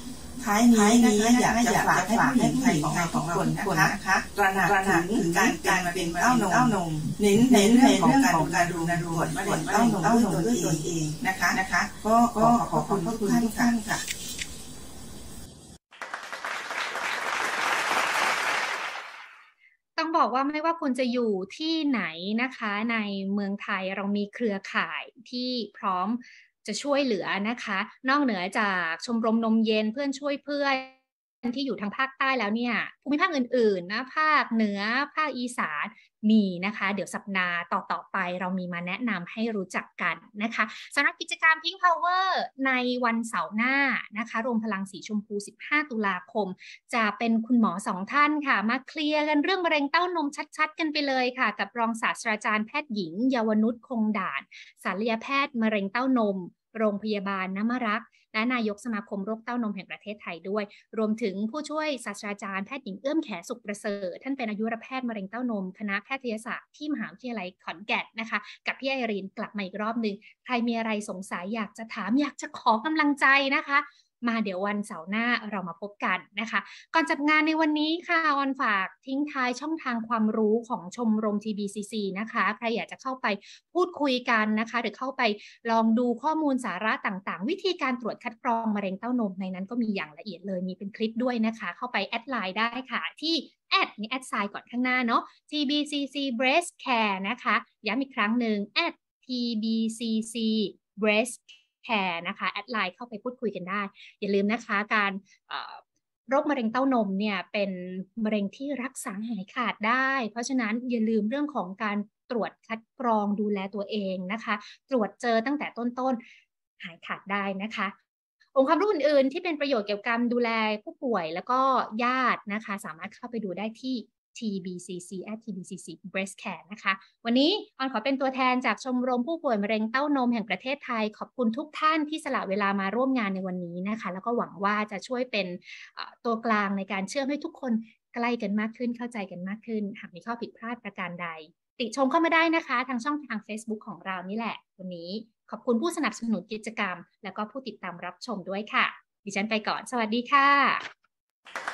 ท้ายนี้อยากจะฝากให้ผู้หญิงไทยของเราทุกคนนะคะตระหนักถึงการเป็นเต้านมเน้นในเรื่องของการดูตรวจมะเร็งเต้านมด้วยตนเองนะคะก็ขอบคุณทุกท่านค่ะต้องบอกว่าไม่ว่าคุณจะอยู่ที่ไหนนะคะในเมืองไทยเรามีเครือข่ายที่พร้อมจะช่วยเหลือนะคะนอกเหนือจากชมรมนมเย็นเพื่อนช่วยเพื่อนที่อยู่ทางภาคใต้แล้วเนี่ยภูมิภาคอื่นๆนะภาคเหนือภาคอีสานมีนะคะเดี๋ยวสัปดาห์ต่อไปเรามีมาแนะนำให้รู้จักกันนะคะสำหรับกิจกรรม Pink Power ในวันเสาร์หน้านะคะรวมพลังสีชมพู15 ตุลาคมจะเป็นคุณหมอ2 ท่านค่ะมาเคลียร์กันเรื่องมะเร็งเต้านมชัดๆกันไปเลยค่ะกับรองศาสตราจารย์แพทย์หญิงเยาวนุชคงด่านศัลยแพทย์มะเร็งเต้านมโรงพยาบาลน้ำมรักและนายกสมาคมโรคเต้านมแห่งประเทศไทยด้วยรวมถึงผู้ช่วยศาสตราจารย์แพทย์หญิงเอื้อมแขสุขประเสริฐท่านเป็นอายุรแพทย์มะเร็งเต้านมคณะแพทยศาสตร์ที่มหาวิทยาลัยขอนแก่นนะคะกับพี่ไอรีนกลับมาอีกรอบหนึ่งใครมีอะไรสงสัยอยากจะถามอยากจะขอกำลังใจนะคะมาเดี๋ยววันเสาร์หน้าเรามาพบกันนะคะก่อนจัดงานในวันนี้ค่ะออนฝากทิ้งท้ายช่องทางความรู้ของชมรม TBCC นะคะใครอยากจะเข้าไปพูดคุยกันนะคะหรือเข้าไปลองดูข้อมูลสาระต่างๆวิธีการตรวจคัดกรองมะเร็งเต้านมในนั้นก็มีอย่างละเอียดเลยมีเป็นคลิปด้วยนะคะเข้าไปแอดไลน์ได้ค่ะที่มีแอดไซน์ก่อนข้างหน้าเนาะ TBCC Breast Care นะคะย้ำอีกครั้งหนึ่ง@TBCC Breastแคร์นะคะแอดไลน์เข้าไปพูดคุยกันได้อย่าลืมนะคะการโรคมะเร็งเต้านมเนี่ยเป็นมะเร็งที่รักษาหายขาดได้เพราะฉะนั้นอย่าลืมเรื่องของการตรวจคัดกรองดูแลตัวเองนะคะตรวจเจอตั้งแต่ต้นๆหายขาดได้นะคะองค์ความรู้อื่นๆที่เป็นประโยชน์เกี่ยวกับการดูแลผู้ป่วยแล้วก็ญาตินะคะสามารถเข้าไปดูได้ที่TBCC @TBCC Breast Care นะคะวันนี้ออนขอเป็นตัวแทนจากชมรมผู้ป่วยมะเร็งเต้านมแห่งประเทศไทยขอบคุณทุกท่านที่สละเวลามาร่วมงานในวันนี้นะคะแล้วก็หวังว่าจะช่วยเป็นตัวกลางในการเชื่อมให้ทุกคนใกล้กันมากขึ้นเข้าใจกันมากขึ้นหากมีข้อผิดพลาดประการใดติชมเข้ามาได้นะคะทางช่องทาง Facebook ของเรานี่แหละวันนี้ขอบคุณผู้สนับสนุนกิจกรรมแล้วก็ผู้ติดตามรับชมด้วยค่ะดิฉันไปก่อนสวัสดีค่ะ